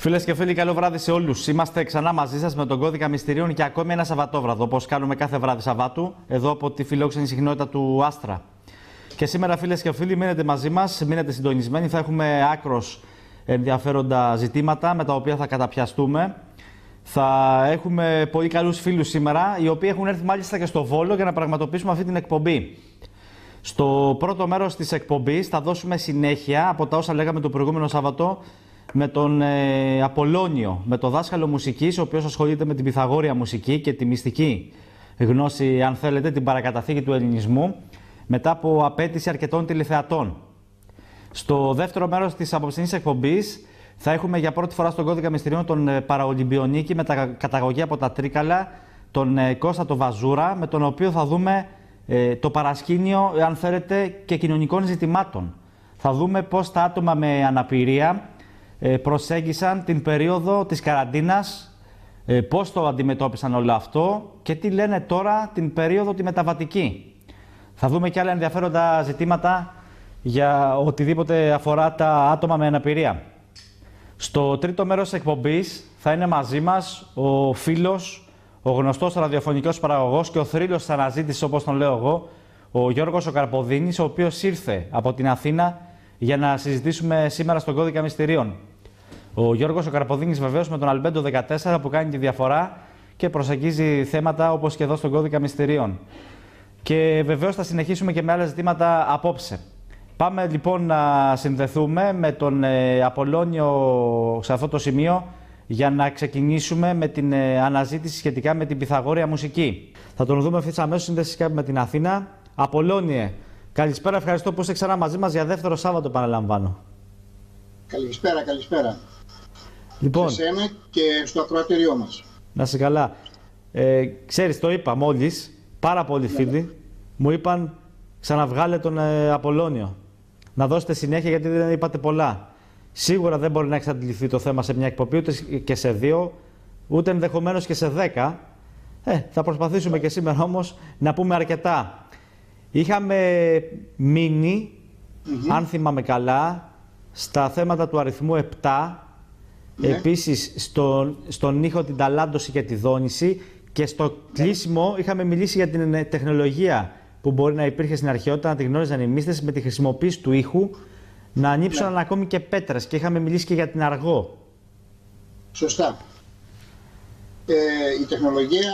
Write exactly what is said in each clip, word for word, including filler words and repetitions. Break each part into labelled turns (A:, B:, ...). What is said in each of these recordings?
A: Φίλες και φίλοι, καλό βράδυ σε όλους. Είμαστε ξανά μαζί σας με τον Κώδικα Μυστηρίων και ακόμη ένα Σαββατόβραδο, όπως κάνουμε κάθε βράδυ Σαββάτου, εδώ από τη φιλόξενη συχνότητα του Άστρα. Και σήμερα, φίλες και φίλοι, μείνετε μαζί μας, μείνετε συντονισμένοι. Θα έχουμε άκρως ενδιαφέροντα ζητήματα με τα οποία θα καταπιαστούμε. Θα έχουμε πολύ καλούς φίλους σήμερα, οι οποίοι έχουν έρθει μάλιστα και στο Βόλο για να πραγματοποιήσουμε αυτή την εκπομπή. Στο πρώτο μέρος της εκπομπής θα δώσουμε συνέχεια από τα όσα λέγαμε το προηγούμενο Σάββατο με τον ε, Απολώνιο, με τον δάσκαλο μουσικής, ο οποίος ασχολείται με την Πυθαγόρια μουσική και τη μυστική γνώση, αν θέλετε, την παρακαταθήκη του ελληνισμού, μετά από απέτηση αρκετών τηλεθεατών. Στο δεύτερο μέρος της απόψινής εκπομπής θα έχουμε για πρώτη φορά στον Κώδικα Μυστηρίων τον ε, Παραολυμπιονίκη με τα καταγωγή από τα Τρίκαλα, τον ε, Κώστα το Βαζούρα, με τον οποίο θα δούμε ε, το παρασκήνιο, αν θέλετε, και κοινωνικών ζητημάτων. Θα δούμε πώς τα άτομα με αναπηρία προσέγγισαν την περίοδο της καραντίνας, πώς το αντιμετώπισαν όλο αυτό και τι λένε τώρα την περίοδο τη μεταβατική. Θα δούμε και άλλα ενδιαφέροντα ζητήματα για οτιδήποτε αφορά τα άτομα με αναπηρία. Στο τρίτο μέρος της εκπομπής θα είναι μαζί μας ο φίλος, ο γνωστός ραδιοφωνικός παραγωγός και ο θρύλος της αναζήτησης, όπως τον λέω εγώ, ο Γιώργος ο Καρποδίνης, ο οποίος ήρθε από την Αθήνα για να συζητήσουμε σήμερα στον Κώδικα Μυστηρίων. Ο Γιώργος ο Καρποδίνης βεβαίως με τον Αλμπέντο δεκατέσσερα που κάνει τη διαφορά και προσεγγίζει θέματα όπως και εδώ στον Κώδικα Μυστηρίων. Και βεβαίως θα συνεχίσουμε και με άλλα ζητήματα απόψε. Πάμε λοιπόν να συνδεθούμε με τον ε, Απολώνιο σε αυτό το σημείο για να ξεκινήσουμε με την ε, αναζήτηση σχετικά με την Πυθαγόρια μουσική. Θα τον δούμε ευθύς αμέσως σύνδεση με την Αθήνα. Απολώνιε, καλησπέρα, ευχαριστώ που είστε ξανά μαζί μας για δεύτερο Σάββατο, παραλαμβάνω.
B: Καλησπέρα, καλησπέρα.
A: Λοιπόν,
B: σε σένα και στο ακροατήριό μας.
A: Να είσαι καλά. Ε, ξέρεις, το είπα μόλις, πάρα πολλοί ναι. φίλοι μου είπαν ξαναβγάλε τον ε, Απολώνιο. Να δώσετε συνέχεια γιατί δεν είπατε πολλά. Σίγουρα δεν μπορεί να εξαντληθεί το θέμα σε μια εκπομπή, ούτε και σε δύο, ούτε ενδεχομένως και σε δέκα. Ε, θα προσπαθήσουμε και σήμερα όμως να πούμε αρκετά. Είχαμε μείνει, mm-hmm. αν θυμάμαι καλά, στα θέματα του αριθμού επτά, ναι. επίσης στον, στον ήχο, την ταλάντωση και τη δόνηση, και στο κλείσιμο είχαμε μιλήσει για την τεχνολογία που μπορεί να υπήρχε στην αρχαιότητα, να τη γνώριζαν οι μύστες, με τη χρησιμοποίηση του ήχου να ανύψωναν ναι. ακόμη και πέτρες, και είχαμε μιλήσει και για την αργό.
B: Σωστά. Ε, η τεχνολογία,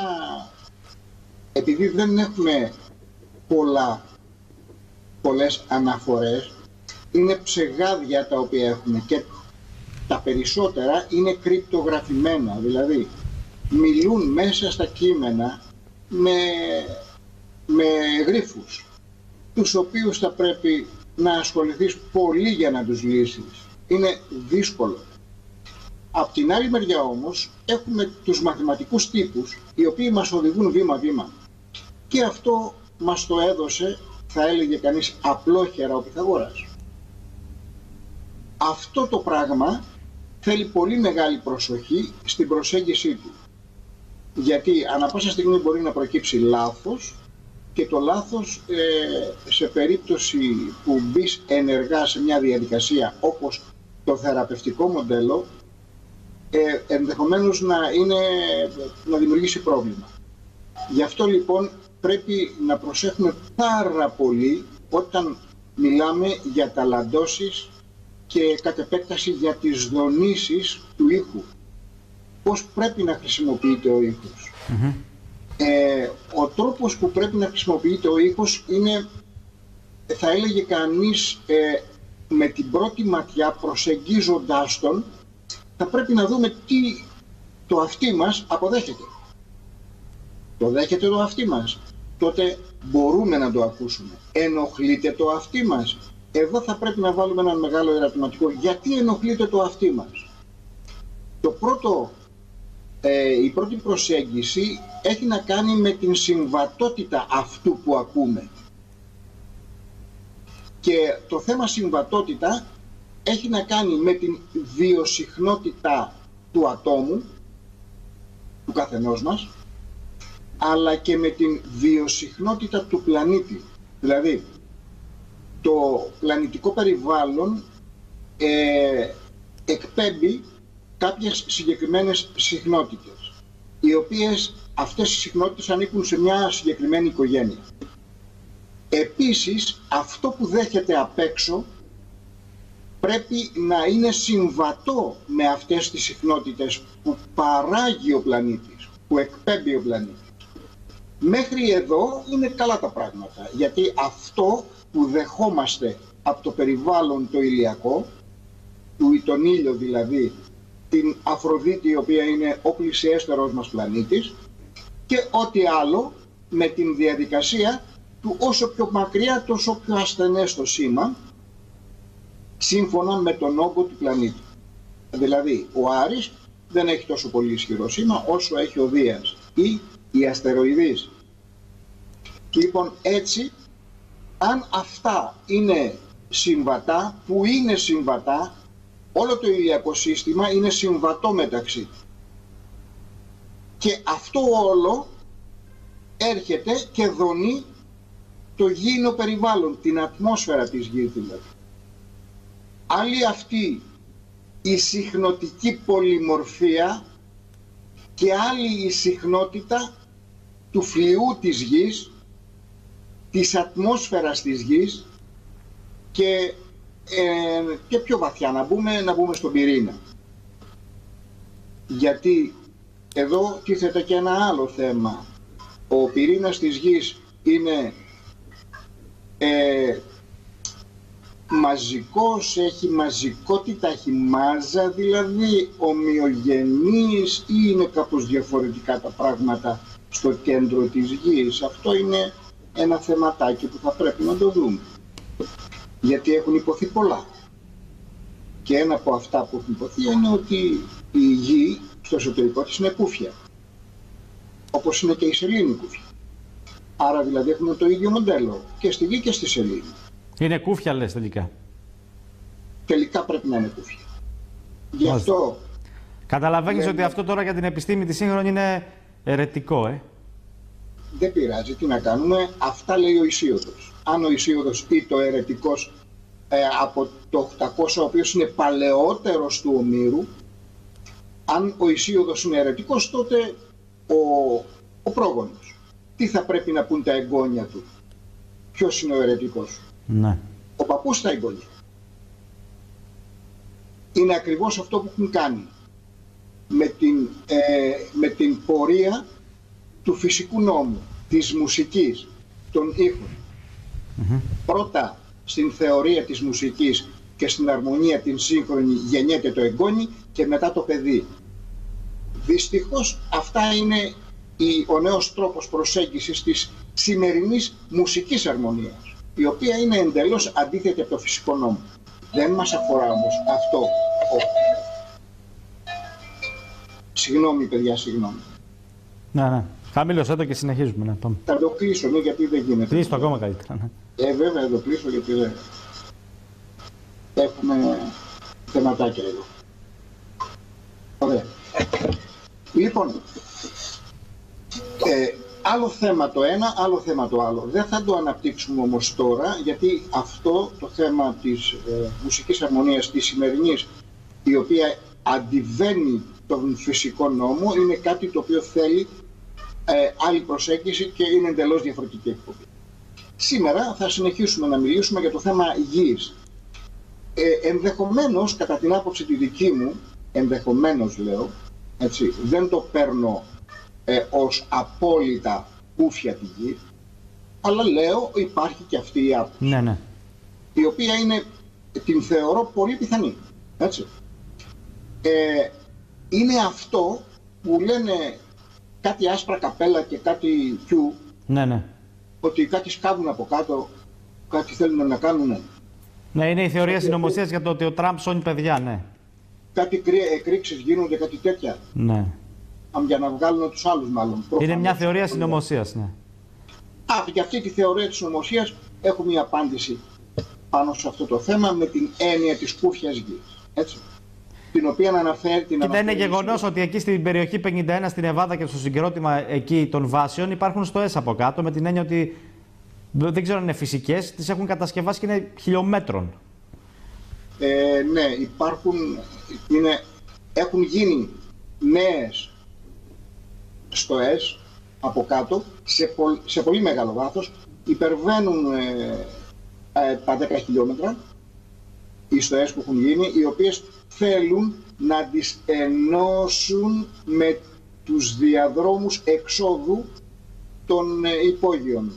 B: επειδή δεν έχουμε πολλά, πολλές αναφορές, είναι ψεγάδια τα οποία έχουμε και τα περισσότερα είναι κρυπτογραφημένα, δηλαδή μιλούν μέσα στα κείμενα με, με γρίφους, τους οποίους θα πρέπει να ασχοληθείς πολύ για να τους λύσεις. Είναι δύσκολο. Απ' την άλλη μεριά όμως έχουμε τους μαθηματικούς τύπους, οι οποίοι μας οδηγούν βήμα-βήμα. Και αυτό μας το έδωσε, θα έλεγε κανείς, απλόχερα ο Πυθαγόρας. Αυτό το πράγμα θέλει πολύ μεγάλη προσοχή στην προσέγγιση του. Γιατί ανά πάσα στιγμή μπορεί να προκύψει λάθος, και το λάθος ε, σε περίπτωση που μπεις ενεργά σε μια διαδικασία όπως το θεραπευτικό μοντέλο, ε, ενδεχομένως να, είναι, να δημιουργήσει πρόβλημα. Γι' αυτό λοιπόν πρέπει να προσέχουμε πάρα πολύ όταν μιλάμε για ταλαντώσεις και κατ' επέκταση για τις δονήσεις του ήχου. Πώς πρέπει να χρησιμοποιείται ο ήχος. Mm-hmm. ε, ο τρόπος που πρέπει να χρησιμοποιείται ο ήχος είναι, θα έλεγε κανείς, ε, με την πρώτη ματιά προσεγγίζοντάς τον, θα πρέπει να δούμε τι το αυτί μας αποδέχεται. Το δέχεται το αυτί μας, τότε μπορούμε να το ακούσουμε. Ενοχλείται το αυτί μας. Εδώ θα πρέπει να βάλουμε ένα μεγάλο ερωτηματικό. Γιατί ενοχλείται το αυτί μας? Το πρώτο, ε, η πρώτη προσέγγιση έχει να κάνει με την συμβατότητα αυτού που ακούμε. Και το θέμα συμβατότητα έχει να κάνει με την βιοσυχνότητα του ατόμου, του καθενός μας, αλλά και με την βιοσυχνότητα του πλανήτη. Δηλαδή, το πλανητικό περιβάλλον ε, εκπέμπει κάποιες συγκεκριμένες συχνότητες, οι οποίες αυτές οι συχνότητες ανήκουν σε μια συγκεκριμένη οικογένεια. Επίσης, αυτό που δέχεται απ' έξω πρέπει να είναι συμβατό με αυτές τις συχνότητες που παράγει ο πλανήτης, που εκπέμπει ο πλανήτης. Μέχρι εδώ είναι καλά τα πράγματα, γιατί αυτό που δεχόμαστε από το περιβάλλον το ηλιακό, του, τον ήλιο δηλαδή, την Αφροδίτη η οποία είναι ο πλησιέστερος μας πλανήτης, και ό,τι άλλο με την διαδικασία του όσο πιο μακριά τόσο πιο ασθενές το σήμα, σύμφωνα με τον όγκο του πλανήτη. Δηλαδή ο Άρης δεν έχει τόσο πολύ ισχυρό σήμα όσο έχει ο Δίας ή οι αστεροειδείς. Λοιπόν, έτσι, αν αυτά είναι συμβατά, που είναι συμβατά, όλο το ηλιακό σύστημα είναι συμβατό μεταξύ. Και αυτό όλο έρχεται και δονεί το γήινο περιβάλλον, την ατμόσφαιρα της γης δηλαδή. Άλλη αυτή η συχνοτική πολυμορφία και άλλη η συχνότητα του φλοιού της γης, της ατμόσφαιρας της γης και, ε, και πιο βαθιά να μπούμε, να μπούμε στον πυρήνα. Γιατί εδώ τίθεται και ένα άλλο θέμα. Ο πυρήνας της γης είναι ε, μαζικός, έχει μαζικότητα, έχει μάζα, δηλαδή ομοιογενής, ή είναι κάπως διαφορετικά τα πράγματα στο κέντρο της γης. Αυτό είναι ένα θεματάκι που θα πρέπει να το δούμε, γιατί έχουν υποθεί πολλά. Και ένα από αυτά που έχουν υποθεί είναι ότι η γη στο εσωτερικό της είναι κούφια, όπως είναι και η σελήνη κούφια. Άρα δηλαδή έχουμε το ίδιο μοντέλο και στη γη και στη σελήνη.
A: Είναι κούφια λες τελικά.
B: Τελικά πρέπει να είναι κούφια. Γι' αυτό...
A: Καταλαβαίνεις
B: λέμε...
A: ότι αυτό τώρα για την επιστήμη τη σύγχρονη είναι αιρετικό, ε.
B: Δεν πειράζει, τι να κάνουμε, αυτά λέει ο Ησίοδος. Αν ο Ησίοδος ή το αιρετικός ε, από το οκτακόσια, ο οποίος είναι παλαιότερος του Ομήρου, αν ο Ησίοδος είναι αιρετικός, τότε ο, ο πρόγονος, τι θα πρέπει να πούν τα εγγόνια του? Ποιος είναι ο αιρετικός?
A: Ναι.
B: Ο παππούς τα εγγόνια. Είναι ακριβώς αυτό που έχουν κάνει με την, ε, με την πορεία του φυσικού νόμου, της μουσικής, των ήχων. Mm-hmm. Πρώτα στην θεωρία της μουσικής και στην αρμονία την σύγχρονη γεννιέται το εγγόνι και μετά το παιδί. Δυστυχώς αυτά είναι η, ο νέος τρόπος προσέγγισης της σημερινής μουσικής αρμονίας, η οποία είναι εντελώς αντίθετη από το φυσικό νόμο. Δεν μας αφορά όμως αυτό. Ο... Συγγνώμη παιδιά, συγγνώμη.
A: Ναι, ναι. Χαμήλωσέ το και συνεχίζουμε. Ναι, πάμε.
B: Θα το κλείσω, ναι, γιατί δεν γίνεται.
A: Κλείσω το ακόμα καλύτερα. Ναι.
B: Ε, βέβαια, θα το κλείσω γιατί δεν... Έχουμε θεματάκια εδώ. Ωραία. Λοιπόν, ε, άλλο θέμα το ένα, άλλο θέμα το άλλο. Δεν θα το αναπτύξουμε όμως τώρα, γιατί αυτό το θέμα της ε, μουσικής αρμονίας της σημερινής, η οποία αντιβαίνει τον φυσικό νόμο, είναι κάτι το οποίο θέλει ε, άλλη προσέγγιση και είναι εντελώς διαφορετική εκπομπή. Σήμερα θα συνεχίσουμε να μιλήσουμε για το θέμα γης. Ε, ενδεχομένως, κατά την άποψη τη δική μου, ενδεχομένως λέω, έτσι, δεν το παίρνω ε, ως απόλυτα κούφια τη γη, αλλά λέω υπάρχει και αυτή η άποψη,
A: ναι, ναι.
B: η οποία είναι, την θεωρώ πολύ πιθανή, έτσι. Ε, είναι αυτό που λένε κάτι άσπρα καπέλα και κάτι κιου,
A: ναι, ναι.
B: ότι κάτι σκάβουν από κάτω, κάτι θέλουν να κάνουν.
A: Ναι, είναι η θεωρία συνωμοσίας για το ότι ο Τραμπ σώνει παιδιά, ναι.
B: Κάτι εκρήξεις γίνονται, κάτι τέτοια.
A: Ναι.
B: Για να βγάλουν τους άλλους μάλλον.
A: Είναι μια θεωρία συνωμοσίας, ναι.
B: Α, και αυτή τη θεωρία της συνωμοσίας έχω μια απάντηση πάνω σε αυτό το θέμα με την έννοια της κούφιας γης. Έτσι. Την οποία αναφέρει την.
A: Κοίτα, είναι γεγονός ότι εκεί στην περιοχή πενήντα ένα στην Νεβάδα και στο συγκρότημα εκεί των βάσεων υπάρχουν στοές από κάτω, με την έννοια ότι δεν ξέρω αν είναι φυσικές, τις έχουν κατασκευάσει και είναι χιλιόμετρων.
B: Ε, ναι, υπάρχουν, είναι έχουν γίνει νέες στοές από κάτω σε, πο, σε πολύ μεγάλο βάθος, υπερβαίνουν ε, ε, τα δέκα χιλιόμετρα οι στοές που έχουν γίνει, οι οποίες θέλουν να τις ενώσουν με τους διαδρόμους εξόδου των ε, υπόγειων.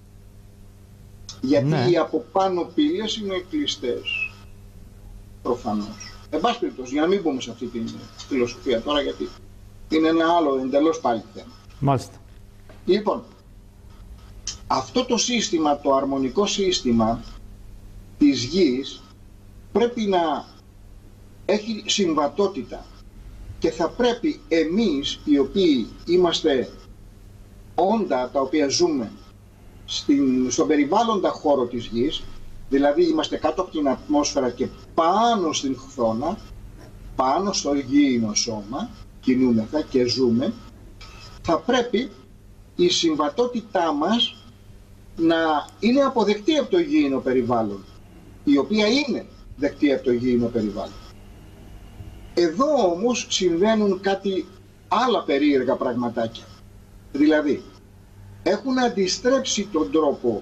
B: Γιατί ναι. οι από πάνω πύλες είναι κλειστές, προφανώς. Εν πάση περιπτώσει, για να μην μπούμε σε αυτή τη φιλοσοφία τώρα, γιατί είναι ένα άλλο εντελώς πάλι θέμα.
A: Μάλιστα.
B: Λοιπόν, αυτό το σύστημα, το αρμονικό σύστημα της γης πρέπει να έχει συμβατότητα και θα πρέπει εμείς οι οποίοι είμαστε όντα τα οποία ζούμε στην, στον περιβάλλοντα χώρο της γης, δηλαδή είμαστε κάτω από την ατμόσφαιρα και πάνω στην χθόνα, πάνω στο γήινο σώμα, κινούμεθα και ζούμε, θα πρέπει η συμβατότητά μας να είναι αποδεκτή από το γήινο περιβάλλον, η οποία είναι δεκτή από το γήινο περιβάλλον. Εδώ όμως συμβαίνουν κάτι άλλα περίεργα πραγματάκια. Δηλαδή, έχουν αντιστρέψει τον τρόπο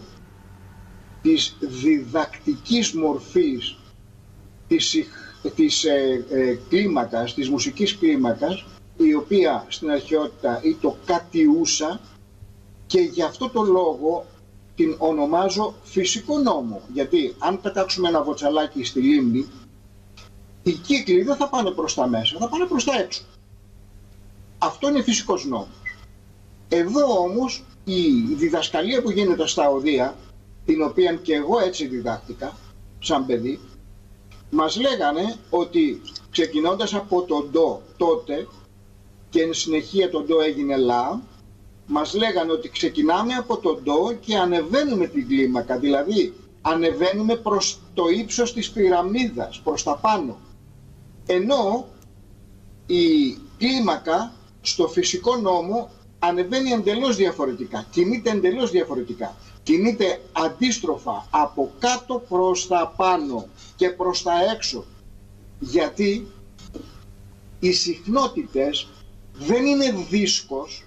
B: της διδακτικής μορφής της, της ε, ε, κλίμακας, της μουσικής κλίμακας, η οποία στην αρχαιότητα ή το κατιούσα, και γι' αυτό το λόγο την ονομάζω φυσικό νόμο. Γιατί αν πετάξουμε ένα βοτσαλάκι στη λίμνη, οι κύκλοι δεν θα πάνε προς τα μέσα, θα πάνε προς τα έξω. Αυτό είναι φυσικός νόμος. Εδώ όμως η διδασκαλία που γίνεται στα οδεία, την οποία και εγώ έτσι διδάχτηκα σαν παιδί, μας λέγανε ότι ξεκινώντας από το ντο τότε και εν συνεχεία το ντο έγινε λα, μας λέγανε ότι ξεκινάμε από το ντο και ανεβαίνουμε την κλίμακα, δηλαδή ανεβαίνουμε προς το ύψος της πυραμίδας, προς τα πάνω. Ενώ η κλίμακα στο φυσικό νόμο ανεβαίνει εντελώς διαφορετικά, κινείται εντελώς διαφορετικά. Κινείται αντίστροφα από κάτω προς τα πάνω και προς τα έξω. Γιατί οι συχνότητες δεν είναι δίσκος,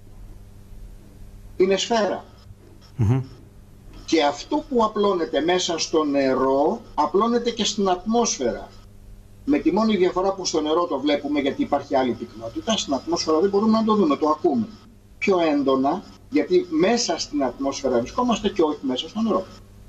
B: είναι σφαίρα. Mm-hmm. Και αυτό που απλώνεται μέσα στο νερό, απλώνεται και στην ατμόσφαιρα. Με τη μόνη διαφορά που στο νερό το βλέπουμε, γιατί υπάρχει άλλη πυκνότητα, στην ατμόσφαιρα δεν μπορούμε να το δούμε, το ακούμε πιο έντονα, γιατί μέσα στην ατμόσφαιρα βρισκόμαστε και όχι μέσα στο νερό.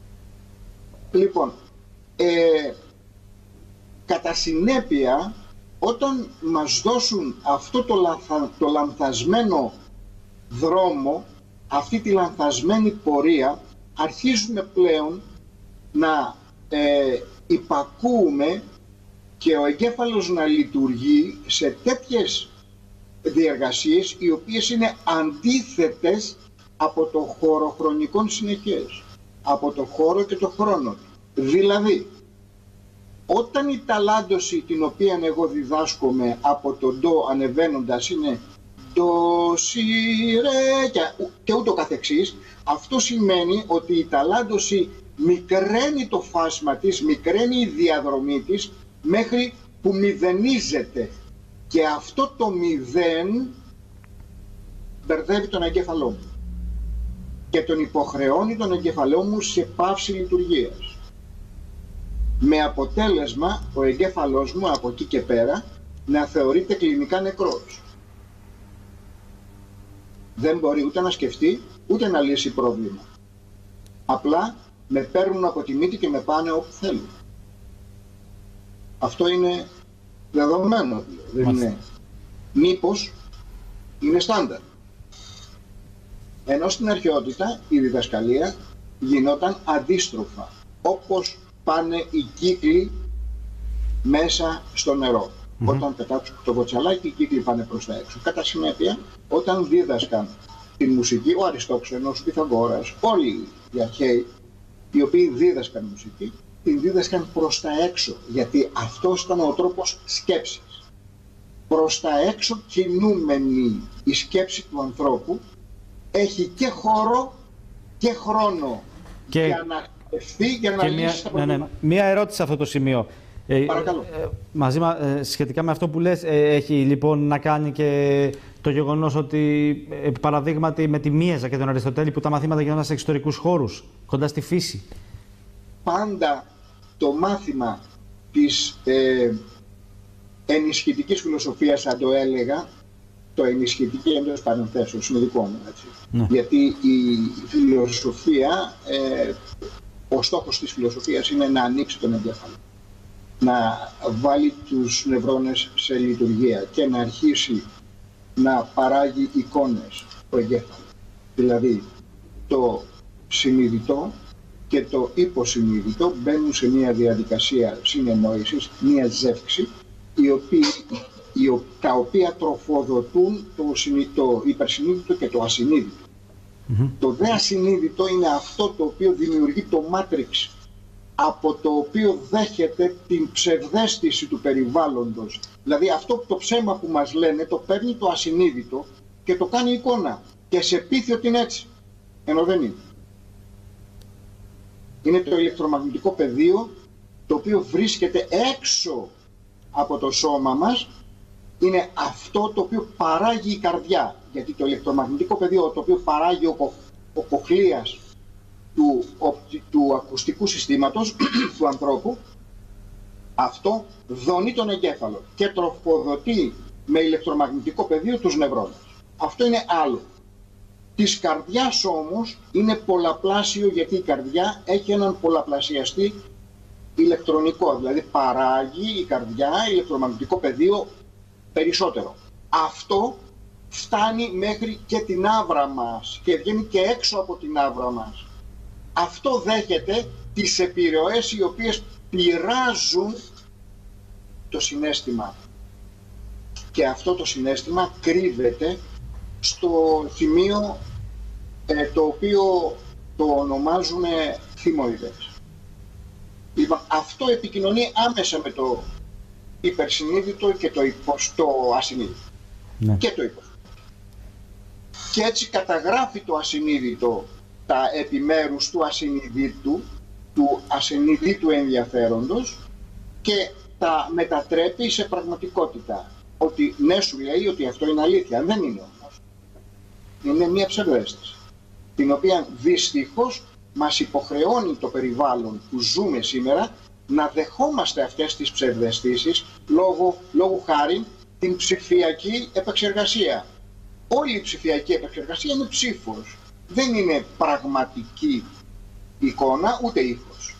B: Λοιπόν, ε, κατά συνέπεια, όταν μας δώσουν αυτό το, λαθα, το λανθασμένο δρόμο, αυτή τη λανθασμένη πορεία, αρχίζουμε πλέον να ε, υπακούουμε και ο εγκέφαλος να λειτουργεί σε τέτοιες διεργασίες οι οποίες είναι αντίθετες από το χώρο χρονικών συνεχές, από το χώρο και το χρόνο. Δηλαδή, όταν η ταλάντωση την οποία εγώ διδάσκομαι από το ντο ανεβαίνοντας είναι ντο, σι, ρε και, και ούτω καθεξής, αυτό σημαίνει ότι η ταλάντωση μικραίνει το φάσμα της, μικραίνει η διαδρομή της μέχρι που μηδενίζεται. Και αυτό το μηδέν μπερδεύει τον εγκέφαλό μου και τον υποχρεώνει τον εγκέφαλό μου σε πάυση λειτουργίας. Με αποτέλεσμα ο εγκέφαλός μου από εκεί και πέρα να θεωρείται κλινικά νεκρός. Δεν μπορεί ούτε να σκεφτεί ούτε να λύσει πρόβλημα. Απλά με παίρνουν από τη μύτη και με πάνε όπου θέλουν. Αυτό είναι δεδομένο, δεν είναι μήπως είναι στάνταρ. Ενώ στην αρχαιότητα η διδασκαλία γινόταν αντίστροφα, όπως πάνε οι κύκλοι μέσα στο νερό. Mm-hmm. Όταν πετάξουν το βοτσαλάκι, οι κύκλοι πάνε προς τα έξω. Κατά συνέπεια, όταν δίδασκαν τη μουσική, ο Αριστόξενος, ο Πυθαγόρας, όλοι οι αρχαίοι, οι οποίοι δίδασκαν μουσική, την δίδασκαν προς τα έξω, γιατί αυτός ήταν ο τρόπος σκέψης. Προς τα έξω κινούμενη η σκέψη του ανθρώπου έχει και χώρο και χρόνο και... για να σκεφτεί, για να λύσει τα προβλήματα.
A: Ναι, ναι. Μία ερώτηση σε αυτό το σημείο.
B: Ε, Παρακαλώ.
A: Ε, μαζί, ε, σχετικά με αυτό που λες, ε, έχει λοιπόν να κάνει και το γεγονός ότι, ε, παραδείγματι, με τη Μίεζα και τον Αριστοτέλη που τα μαθήματα γινόταν σε εξωτερικούς χώρους, κοντά στη φύση.
B: Πάντα το μάθημα της ε, ενισχυτικής φιλοσοφίας, αν το έλεγα, το ενισχυτική εντός παρενθέσεως, είναι δικό μου, έτσι. Ναι. Γιατί η φιλοσοφία, ε, ο στόχος της φιλοσοφίας είναι να ανοίξει τον εγκέφαλο, να βάλει τους νευρώνες σε λειτουργία και να αρχίσει να παράγει εικόνες στο εγκέφαλο. Δηλαδή, το συνειδητό και το υποσυνείδητο μπαίνουν σε μια διαδικασία συνεννόησης, μια ζεύξη, η οποία, η, τα οποία τροφοδοτούν το, το υπερσυνείδητο και το ασυνείδητο. Mm-hmm. Το δε ασυνείδητο είναι αυτό το οποίο δημιουργεί το μάτριξ, από το οποίο δέχεται την ψευδαίσθηση του περιβάλλοντος. Δηλαδή αυτό το ψέμα που μας λένε το παίρνει το ασυνείδητο και το κάνει εικόνα και σε πείθει ότι είναι έτσι, ενώ δεν είναι. Είναι το ηλεκτρομαγνητικό πεδίο το οποίο βρίσκεται έξω από το σώμα μας, είναι αυτό το οποίο παράγει η καρδιά, γιατί το ηλεκτρομαγνητικό πεδίο το οποίο παράγει ο, ο κοχλείας του, ο, του ακουστικού συστήματος του ανθρώπου, αυτό δονεί τον εγκέφαλο και τροφοδοτεί με ηλεκτρομαγνητικό πεδίο τους νευρώνες. Αυτό είναι άλλο. Της καρδιάς όμως είναι πολλαπλάσιο, γιατί η καρδιά έχει έναν πολλαπλασιαστή ηλεκτρονικό, δηλαδή παράγει η καρδιά ηλεκτρομαγνητικό πεδίο περισσότερο. Αυτό φτάνει μέχρι και την άβρα μας και βγαίνει και έξω από την άβρα μας. Αυτό δέχεται τις επιρροές οι οποίες πειράζουν το συναίσθημα. Και αυτό το συναίσθημα κρύβεται στο σημείο ε, το οποίο το ονομάζουν θυμοειδές. Λοιπόν, αυτό επικοινωνεί άμεσα με το υπερσυνείδητο και το, υπο, το ασυνείδητο. Ναι. Και το υποσυνείδητο. Και έτσι καταγράφει το ασυνείδητο τα επιμέρους του ασυνειδήτου, του ασυνειδήτου ενδιαφέροντος και τα μετατρέπει σε πραγματικότητα. Ότι ναι, σου λέει ότι αυτό είναι αλήθεια. Δεν είναι όμως. Είναι μια ψευδαίσθηση, την οποία δυστυχώς μας υποχρεώνει το περιβάλλον που ζούμε σήμερα να δεχόμαστε αυτές τις ψευδαισθήσεις λόγω, λόγω χάρη την ψηφιακή επεξεργασία. Όλη η ψηφιακή επεξεργασία είναι ψήφος. Δεν είναι πραγματική εικόνα ούτε ήχος.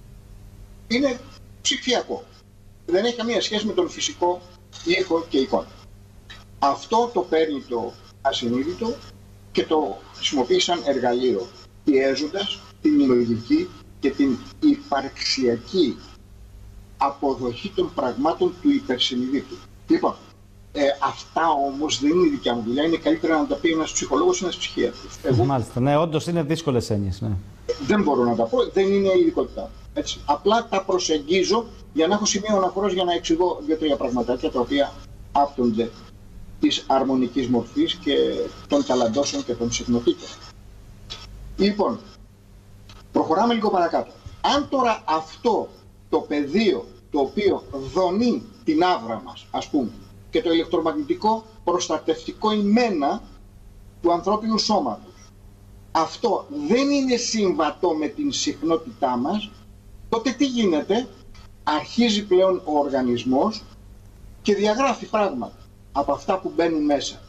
B: Είναι ψηφιακό. Δεν έχει καμία σχέση με τον φυσικό ήχο και εικόνα. Αυτό το παίρνει το ασυνείδητο και το χρησιμοποιεί σαν εργαλείο, πιέζοντας την λογική και την υπαρξιακή αποδοχή των πραγμάτων του υπερσυνειδήτου. Λοιπόν, ε, αυτά όμως δεν είναι η δικιά μου δουλειά, είναι καλύτερα να τα πει ένας ψυχολόγος ή ένας ψυχίατρος. Εγώ,
A: Μάλιστα, ναι, όντως είναι δύσκολες έννοιες. Ναι.
B: Δεν μπορώ να τα πω, δεν είναι η ειδικότητά. Έτσι. Απλά τα προσεγγίζω για να έχω σημείο αναφοράς για να εξηγώ δύο-τρία πραγματάκια τα οποία άπτονται της αρμονικής μορφής και των ταλαντώσεων και των συχνοτήτων. Λοιπόν, προχωράμε λίγο παρακάτω. Αν τώρα αυτό το πεδίο το οποίο δονεί την άβρα μας, ας πούμε, και το ηλεκτρομαγνητικό προστατευτικό ημένα του ανθρώπινου σώματος, αυτό δεν είναι συμβατό με την συχνότητά μας, τότε τι γίνεται? Αρχίζει πλέον ο οργανισμός και διαγράφει πράγματα από αυτά που μπαίνουν μέσα.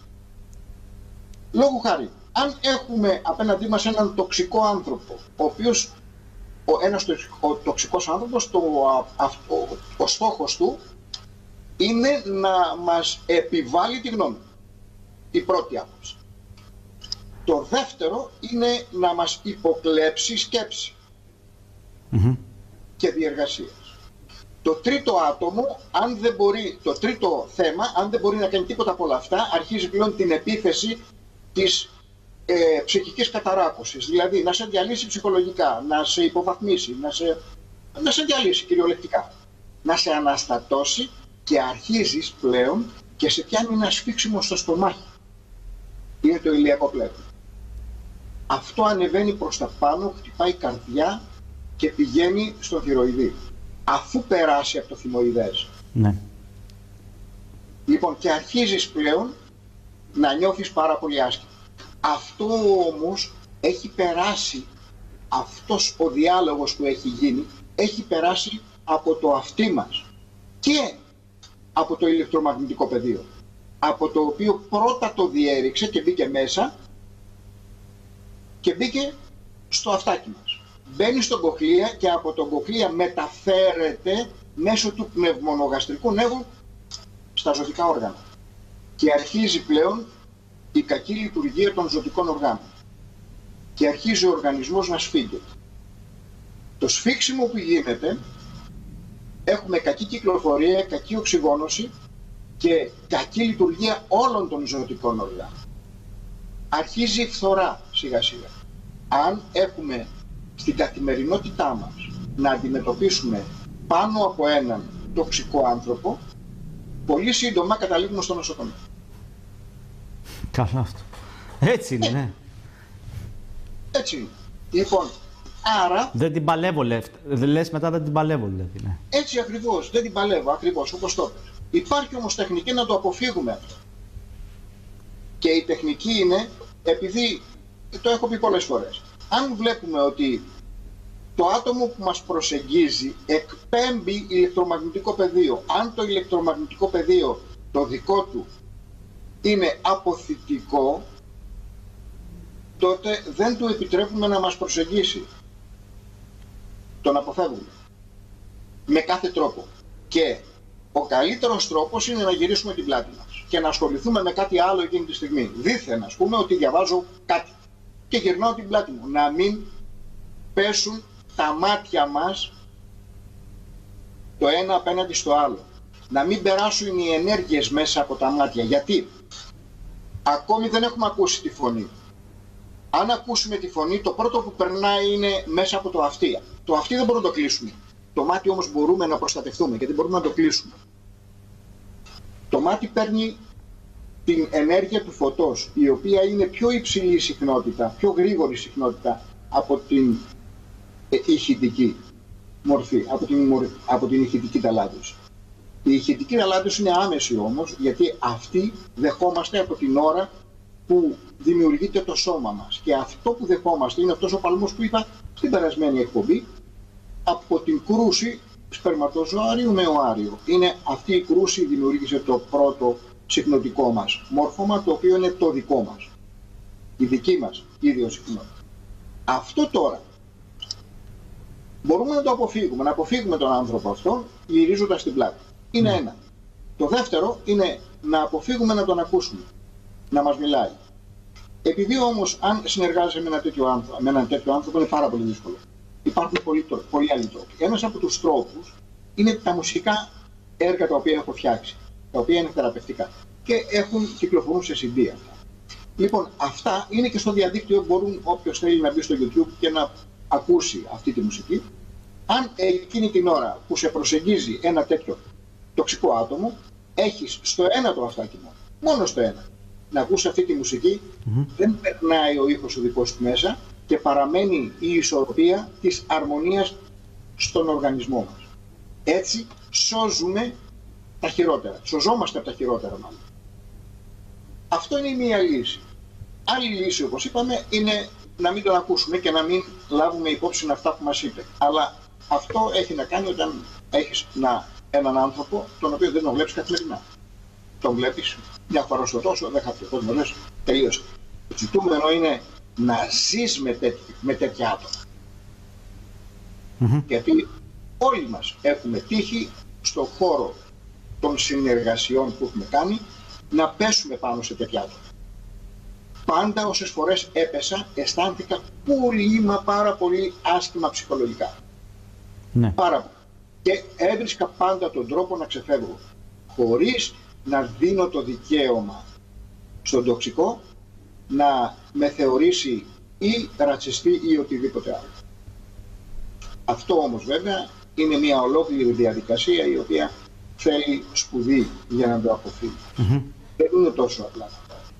B: Λόγου χάρη, αν έχουμε απέναντί μας έναν τοξικό άνθρωπο, ο οποίος ο ένας ο τοξικός άνθρωπος, το, αυτό, ο στόχος του είναι να μας επιβάλλει τη γνώμη, η πρώτη άποψη. Το δεύτερο είναι να μας υποκλέψει σκέψη mm-hmm. και διεργασίες. Το τρίτο άτομο, αν δεν μπορεί, το τρίτο θέμα, αν δεν μπορεί να κάνει τίποτα από όλα αυτά, αρχίζει πλέον την επίθεση της ε, ψυχικής καταράκωσης. Δηλαδή να σε διαλύσει ψυχολογικά, να σε υποβαθμίσει, να σε, να σε διαλύσει κυριολεκτικά, να σε αναστατώσει και αρχίζεις πλέον και σε πιάνει ένα σφίξιμο στο στομάχι. Είναι το ηλιακό πλέγμα. Αυτό ανεβαίνει προς τα πάνω, χτυπάει καρδιά και πηγαίνει στο θηροειδή. αφού περάσει από το θυμοειδές.
A: Ναι.
B: Λοιπόν, και αρχίζεις πλέον να νιώθεις πάρα πολύ άσχημα. Αυτό όμως έχει περάσει, αυτός ο διάλογος που έχει γίνει, έχει περάσει από το αυτί μας και από το ηλεκτρομαγνητικό πεδίο, από το οποίο πρώτα το διέριξε και μπήκε μέσα και μπήκε στο αυτάκι μας. Μπαίνει στον κοχλία και από τον κοχλία μεταφέρεται μέσω του πνευμονογαστρικού νεύου στα ζωτικά όργανα. Και αρχίζει πλέον η κακή λειτουργία των ζωτικών οργάνων. Και αρχίζει ο οργανισμός να σφίγγεται. Το σφίξιμο που γίνεται, έχουμε κακή κυκλοφορία, κακή οξυγόνωση και κακή λειτουργία όλων των ζωτικών οργάνων. Αρχίζει η φθορά σιγά σιγά. Αν έχουμε στην καθημερινότητά μας να αντιμετωπίσουμε πάνω από έναν τοξικό άνθρωπο, πολύ σύντομα καταλήγουμε στο νοσοκομείο.
A: Καλά αυτό. Έτσι είναι, ναι.
B: Έτσι είναι. Λοιπόν, άρα...
A: Δεν την παλεύω, λες μετά δεν την παλεύω, δηλαδή, ναι.
B: Έτσι ακριβώς, δεν την παλεύω, ακριβώς, όπως το είπες. Υπάρχει όμως τεχνική να το αποφύγουμε αυτό. Και η τεχνική είναι, επειδή το έχω πει πολλές φορές, αν βλέπουμε ότι το άτομο που μας προσεγγίζει εκπέμπει ηλεκτρομαγνητικό πεδίο, αν το ηλεκτρομαγνητικό πεδίο το δικό του είναι αποθητικό, τότε δεν του επιτρέπουμε να μας προσεγγίσει. Τον αποφεύγουμε με κάθε τρόπο. Και ο καλύτερος τρόπος είναι να γυρίσουμε την πλάτη μας και να ασχοληθούμε με κάτι άλλο εκείνη τη στιγμή. Δήθεν, ας πούμε, ότι διαβάζω κάτι και γυρνάω την πλάτη μου. Να μην πέσουν τα μάτια μας το ένα απέναντι στο άλλο. Να μην περάσουν οι ενέργειες μέσα από τα μάτια. Γιατί ακόμη δεν έχουμε ακούσει τη φωνή. Αν ακούσουμε τη φωνή, το πρώτο που περνάει είναι μέσα από το αυτί. Το αυτί δεν μπορούμε να το κλείσουμε. Το μάτι όμως μπορούμε να προστατευτούμε, γιατί μπορούμε να το κλείσουμε. Το μάτι παίρνει την ενέργεια του φωτός, η οποία είναι πιο υψηλή συχνότητα, πιο γρήγορη συχνότητα από την ηχητική μορφή, από την, από την ηχητική ταλάντωση. Η ηχητική ταλάντωση είναι άμεση όμως, γιατί αυτή δεχόμαστε από την ώρα που δημιουργείται το σώμα μας. Και αυτό που δεχόμαστε είναι αυτός ο παλμός που είπα στην περασμένη εκπομπή, από την κρούση σπερματοζωάριου με οάριο. Είναι αυτή η κρούση δημιούργησε το πρώτο συχνοτικό μας μόρφωμα, το οποίο είναι το δικό μας. Η δική μας ίδιο συχνότητα. Αυτό τώρα μπορούμε να το αποφύγουμε, να αποφύγουμε τον άνθρωπο αυτόν γυρίζοντας την πλάτη. Είναι ένα. Το δεύτερο είναι να αποφύγουμε να τον ακούσουμε, να μας μιλάει. Επειδή όμως αν συνεργάζεσαι με, ένα τέτοιο άνθρωπο, με έναν τέτοιο άνθρωπο είναι πάρα πολύ δύσκολο. Υπάρχουν πολλοί, πολλοί άλλοι τρόποι. Ένας από τους τρόπους είναι τα μουσικά έργα τα οποία έχω φτιάξει, τα οποία είναι θεραπευτικά και έχουν κυκλοφορούν σε σι ντι αυτά. Λοιπόν, αυτά είναι και στο διαδίκτυο, μπορούν όποιος θέλει να μπει στο YouTube και να ακούσει αυτή τη μουσική. Αν εκείνη την ώρα που σε προσεγγίζει ένα τέτοιο τοξικό άτομο, έχεις στο ένα το αυτάκι μόνο, μόνο στο ένα, να ακούσει αυτή τη μουσική, mm-hmm. δεν περνάει ο ήχος ο δικός του μέσα και παραμένει η ισορροπία της αρμονίας στον οργανισμό μας. Έτσι σώζουμε τα χειρότερα, σωζόμαστε από τα χειρότερα μάλλον. Αυτό είναι η μία λύση. Άλλη λύση, όπως είπαμε, είναι να μην τον ακούσουμε και να μην λάβουμε υπόψη αυτά που μας είπε. Αλλά αυτό έχει να κάνει όταν έχεις να, έναν άνθρωπο τον οποίο δεν τον βλέπεις καθημερινά. Τον βλέπεις μια φορά στο τόσο, δεν χαθεί, πώς μου λες, τελείωσε. Το ζητούμενο είναι να ζεις με, τέτοι, με τέτοια άτομα. Mm-hmm. Γιατί όλοι μας έχουμε τύχει στον χώρο των συνεργασιών που έχουμε κάνει να πέσουμε πάνω σε τέτοια άτομα. Πάντα όσες φορές έπεσα, αισθάνθηκα πολύ μα πάρα πολύ άσχημα ψυχολογικά. Ναι. Πάρα πολύ. Και έβρισκα πάντα τον τρόπο να ξεφεύγω, χωρίς να δίνω το δικαίωμα στον τοξικό να με θεωρήσει ή ρατσιστή ή οτιδήποτε άλλο. Αυτό όμως βέβαια είναι μια ολόκληρη διαδικασία η οποία θέλει σπουδή για να το αποφύγει. Mm-hmm. Δεν είναι τόσο απλά.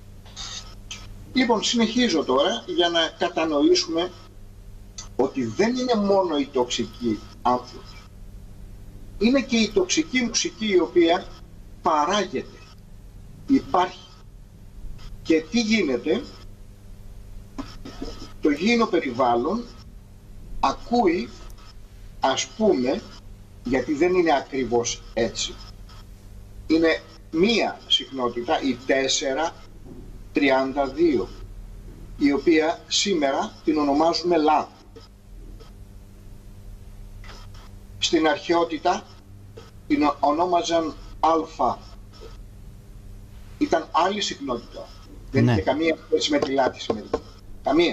B: Λοιπόν, συνεχίζω τώρα για να κατανοήσουμε ότι δεν είναι μόνο οι τοξικοί άνθρωποι. είναι και η τοξική μουσική η οποία παράγεται, υπάρχει. Και τι γίνεται, το γήινο περιβάλλον ακούει, ας πούμε, γιατί δεν είναι ακριβώς έτσι, είναι μία συχνότητα, η τέσσερα τριάντα δύο, η οποία σήμερα την ονομάζουμε λα. Στην αρχαιότητα την ονόμαζαν αλφα. Ήταν άλλη συχνότητα. Δεν
A: ναι.
B: είχε καμία σχέση με τη λα τη σημερινή. Καμία.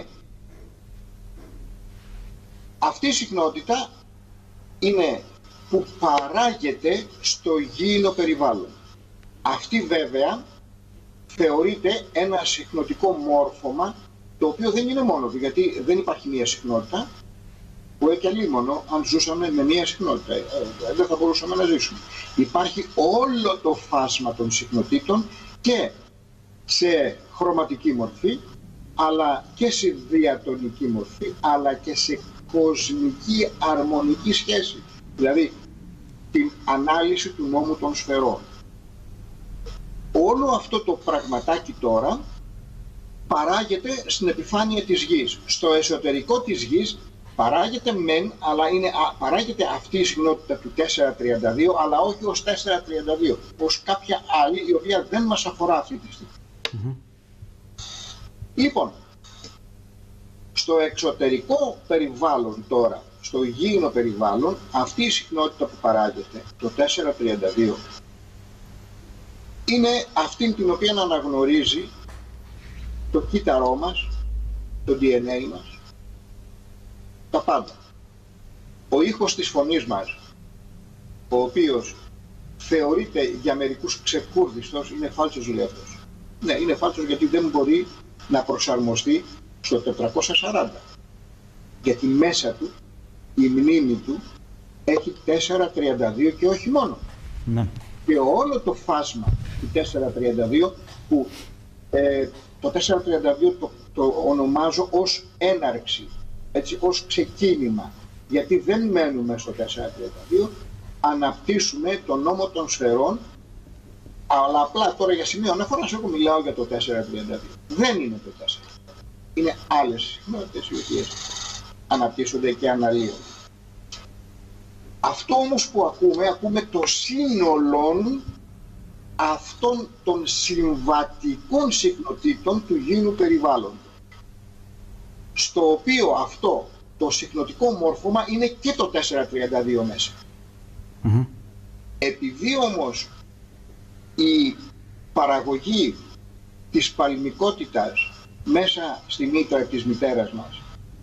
B: Αυτή η συχνότητα είναι που παράγεται στο γήινο περιβάλλον. Αυτή βέβαια θεωρείται ένα συχνοτικό μόρφωμα, το οποίο δεν είναι μόνο του, γιατί δεν υπάρχει μία συχνότητα που έχει αλίμονο αν ζούσαμε με μία συχνότητα. Ε, δεν θα μπορούσαμε να ζήσουμε. Υπάρχει όλο το φάσμα των συχνοτήτων και σε χρωματική μορφή, αλλά και σε διατονική μορφή, αλλά και σε κοσμική αρμονική σχέση. Δηλαδή την ανάλυση του νόμου των σφαιρών. Όλο αυτό το πραγματάκι τώρα παράγεται στην επιφάνεια της γης. Στο εσωτερικό της γης παράγεται μεν, αλλά είναι, α, παράγεται αυτή η συχνότητα του τέσσερα τριάντα δύο, αλλά όχι ως τέσσερα τριάντα δύο, ως κάποια άλλη η οποία δεν μας αφορά αυτή τη στιγμή. Mm-hmm. Λοιπόν, στο εξωτερικό περιβάλλον τώρα, στο γήινο περιβάλλον, αυτή η συχνότητα που παράγεται, το τέσσερα τριάντα δύο, είναι αυτή την οποία αναγνωρίζει το κύτταρό μας, το ντι εν έι μας, τα πάντα. Ο ήχος της φωνής μας, ο οποίος θεωρείται για μερικούς ξεκούρδιστος, είναι φάλσος λεύθος. Ναι, είναι φάλσος γιατί δεν μπορεί να προσαρμοστεί στο τετρακόσια σαράντα. Γιατί μέσα του, η μνήμη του, έχει τέσσερα τριάντα δύο και όχι μόνο. Ναι. Και όλο το φάσμα του τέσσερα τριάντα δύο, που ε, το τέσσερα τριάντα δύο το, το ονομάζω ως έναρξη, έτσι, ως ξεκίνημα, γιατί δεν μένουμε στο τέσσερα τριάντα δύο, αναπτύσσουμε τον νόμο των σφαιρών, αλλά απλά τώρα για σημείο αναφοράς εγώ μιλάω για το τέσσερα τριάντα δύο. Δεν είναι το τέσσερα. Είναι άλλες συχνότητες οι οποίες αναπτύσσονται και αναλύονται. Αυτό όμως που ακούμε, ακούμε το σύνολο αυτών των συμβατικών συχνοτήτων του γήινου περιβάλλοντος, στο οποίο αυτό το συχνοτικό μόρφωμα είναι και το τέσσερα τριάντα δύο μέσα. Mm-hmm. Επειδή όμως η παραγωγή της παλμικότητας μέσα στη μήτρα της μητέρας μας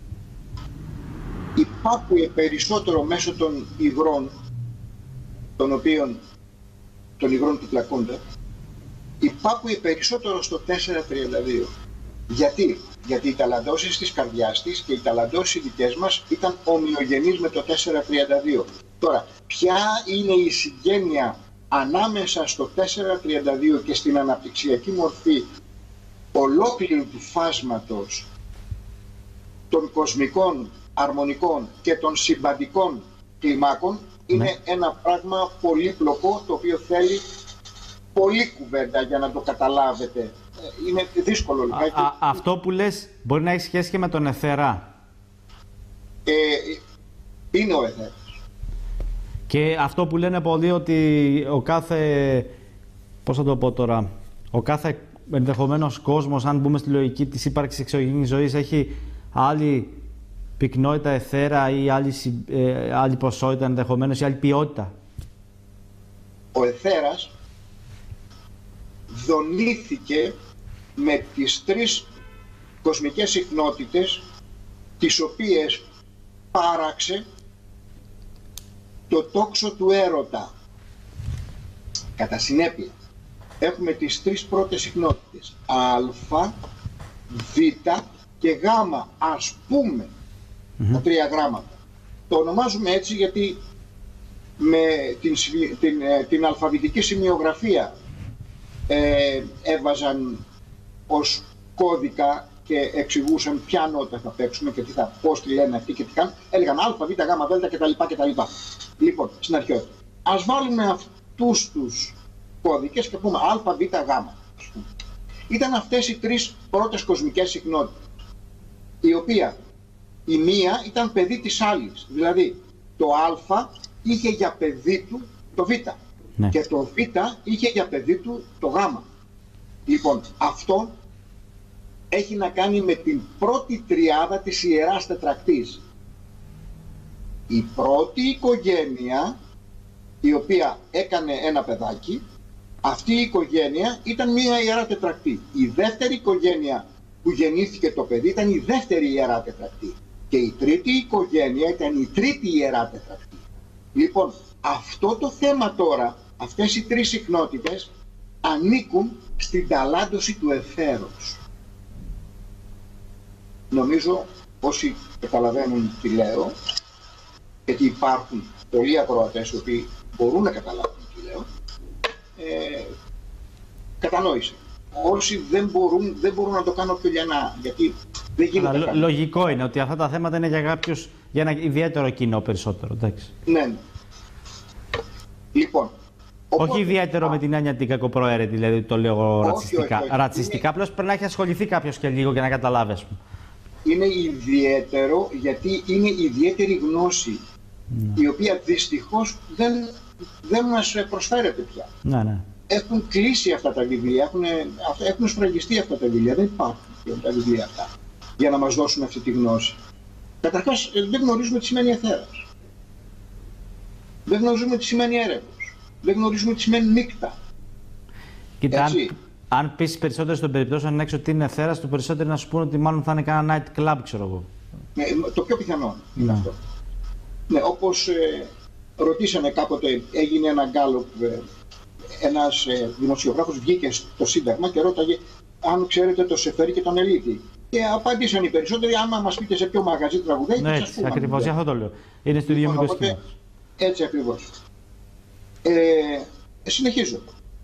B: υπάκουε περισσότερο μέσω των υγρών, των οποίων, των υγρών του πλακούντα, υπάκουε περισσότερο στο τέσσερα τριάντα δύο. Γιατί? Γιατί οι ταλαντώσεις της καρδιάς της και οι ταλαντώσεις δικές μας ήταν ομοιογενείς με το τέσσερα τριάντα δύο. Τώρα, ποια είναι η συγγένεια ανάμεσα στο τέσσερα τριάντα δύο και στην αναπτυξιακή μορφή ολόκληρου του φάσματος των κοσμικών, αρμονικών και των συμπαντικών κλιμάκων, είναι ναι. ένα πράγμα πολύπλοκο, το οποίο θέλει πολλή κουβέντα για να το καταλάβετε. Είναι δύσκολο λιγάκι.
A: Α, α, αυτό που λες μπορεί να έχει σχέση και με τον εθέρα.
B: Ε, είναι ο εθέρας.
A: Και αυτό που λένε πολλοί ότι ο κάθε, πώς θα το πω τώρα, ο κάθε ενδεχομένως κόσμος, αν μπούμε στη λογική της ύπαρξης εξωγήινης ζωής, έχει άλλη πυκνότητα εθέρα ή άλλη, ε, άλλη ποσότητα ενδεχομένως ή άλλη ποιότητα.
B: Ο εθέρας δονήθηκε με τις τρεις κοσμικές συχνότητες, τις οποίες πάραξε το τόξο του έρωτα. Κατά συνέπεια, έχουμε τις τρεις πρώτες συχνότητες, α, β και γ, ας πούμε, mm-hmm. τα τρία γράμματα. Το ονομάζουμε έτσι γιατί με την, την, την αλφαβητική σημειογραφία ε, έβαζαν ως κώδικα και εξηγούσαν ποια νότα θα παίξουμε και τι θα, πώς τη λένε αυτοί και τι κάνουν. Έλεγαν α, β, γ, δ κτλ. κτλ. Λοιπόν, στην αρχαιότητα. ας βάλουμε αυτούς τους κώδικες και πούμε α, β, γ. Ήταν αυτές οι τρεις πρώτες κοσμικές συχνότητες, η οποία η μία ήταν παιδί της άλλης, δηλαδή το α είχε για παιδί του το β, ναι, και το β είχε για παιδί του το γ. Λοιπόν, αυτό έχει να κάνει με την πρώτη τριάδα της Ιεράς Τετρακτής. Η πρώτη οικογένεια, η οποία έκανε ένα παιδάκι, αυτή η οικογένεια ήταν μία Ιερά Τετρακτή. Η δεύτερη οικογένεια που γεννήθηκε το παιδί ήταν η δεύτερη Ιερά Τετρακτή. Και η τρίτη οικογένεια ήταν η τρίτη Ιερά Τετρακτή. Λοιπόν, αυτό το θέμα τώρα, αυτές οι τρεις συχνότητες ανήκουν στην ταλάντωση του εθέρος. Νομίζω όσοι καταλαβαίνουν τι λέω, γιατί υπάρχουν πολλοί ακροατές οι οποίοι μπορούν να καταλάβουν τι λέω, ε, κατανόησε. Όσοι δεν μπορούν, δεν μπορούν να το κάνουν πιο λιανά, γιατί δεν γίνεται. Αλλά
A: λογικό είναι ότι αυτά τα θέματα είναι για κάποιους, για ένα ιδιαίτερο κοινό περισσότερο, εντάξει.
B: Ναι, ναι. Λοιπόν,
A: όχι οπότε, ιδιαίτερο α, με την έννοια την κακοπροαίρετη, δηλαδή το λέω όχι, ρατσιστικά. Όχι, όχι, ρατσιστικά, απλώς πρέπει να έχει ασχοληθεί κάποιος και λίγο για να καταλάβει.
B: Είναι ιδιαίτερο γιατί είναι ιδιαίτερη γνώση, ναι, η οποία δυστυχώς δεν, δεν μας προσφέρεται πια.
A: Ναι, ναι.
B: Έχουν κλείσει αυτά τα βιβλία, έχουν, έχουν σφραγιστεί αυτά τα βιβλία, δεν υπάρχουν τα βιβλία αυτά για να μας δώσουν αυτή τη γνώση. Καταρχάς δεν γνωρίζουμε τι σημαίνει εθέρας. Δεν γνωρίζουμε τι σημαίνει έρευος. Δεν γνωρίζουμε τι σημαίνει νύκτα.
A: Κοίτα, αν, αν πεις περισσότερο στον περιπτώσεων αν έξω ότι είναι εθέρας, το περισσότερο να σου πούνε ότι μάλλον θα είναι κανένα night club, ξέρω εγώ.
B: Ναι, το πιο πιθανό είναι, ναι, αυτό. Ναι, όπως ε, ρωτήσανε κάποτε, έγινε ένα γκάλωπ, ε, ένας ε, δημοσιογράφος βγήκε στο Σύνταγμα και ρώταγε αν ξέρετε το Σεφέρι και τον Ελίτη. Και απάντησαν οι περισσότεροι, άμα μας πείτε σε ποιο μαγαζί τραγουδάει,
A: ναι, έτσι, ακριβώς, για αυτό το λέω. Είναι στο ίδιο μικρό σκηνό.
B: Έτσι ακριβώς. Ε, συνεχίζω.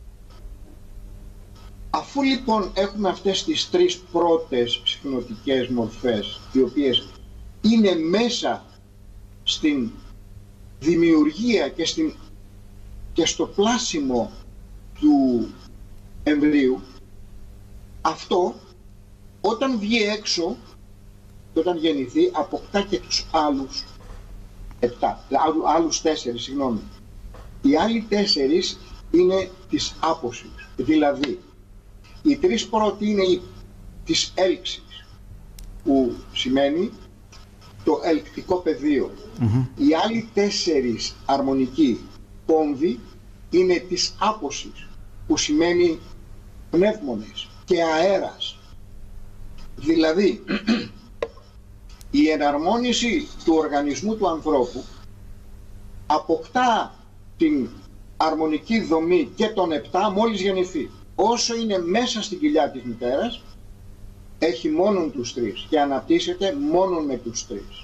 B: Αφού λοιπόν έχουμε αυτές τις τρεις πρώτες συχνοτικές μορφές, οι οποίες είναι μέσα στην δημιουργία και, στην, και στο πλάσιμο του εμβρίου, αυτό όταν βγει έξω και όταν γεννηθεί αποκτά και τους άλλους επτά, άλλους τέσσερις, συγγνώμη. Οι άλλοι τέσσερις είναι της άποψης, δηλαδή οι τρεις πρώτοι είναι οι της έλξης, που σημαίνει το ελκτικό πεδίο. Mm-hmm. Οι άλλοι τέσσερις αρμονικοί κόμβοι είναι της άποψης, που σημαίνει πνεύμονες και αέρας. Δηλαδή, η εναρμόνιση του οργανισμού του ανθρώπου αποκτά την αρμονική δομή και των επτά μόλις γεννηθεί. Όσο είναι μέσα στην κοιλιά της μητέρας, έχει μόνον τους τρεις και αναπτύσσεται μόνον με τους τρεις.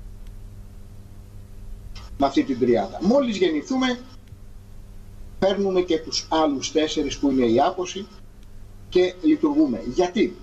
B: Με αυτή την τριάδα. Μόλις γεννηθούμε, παίρνουμε και τους άλλους τέσσερις που είναι η άποση και λειτουργούμε. Γιατί?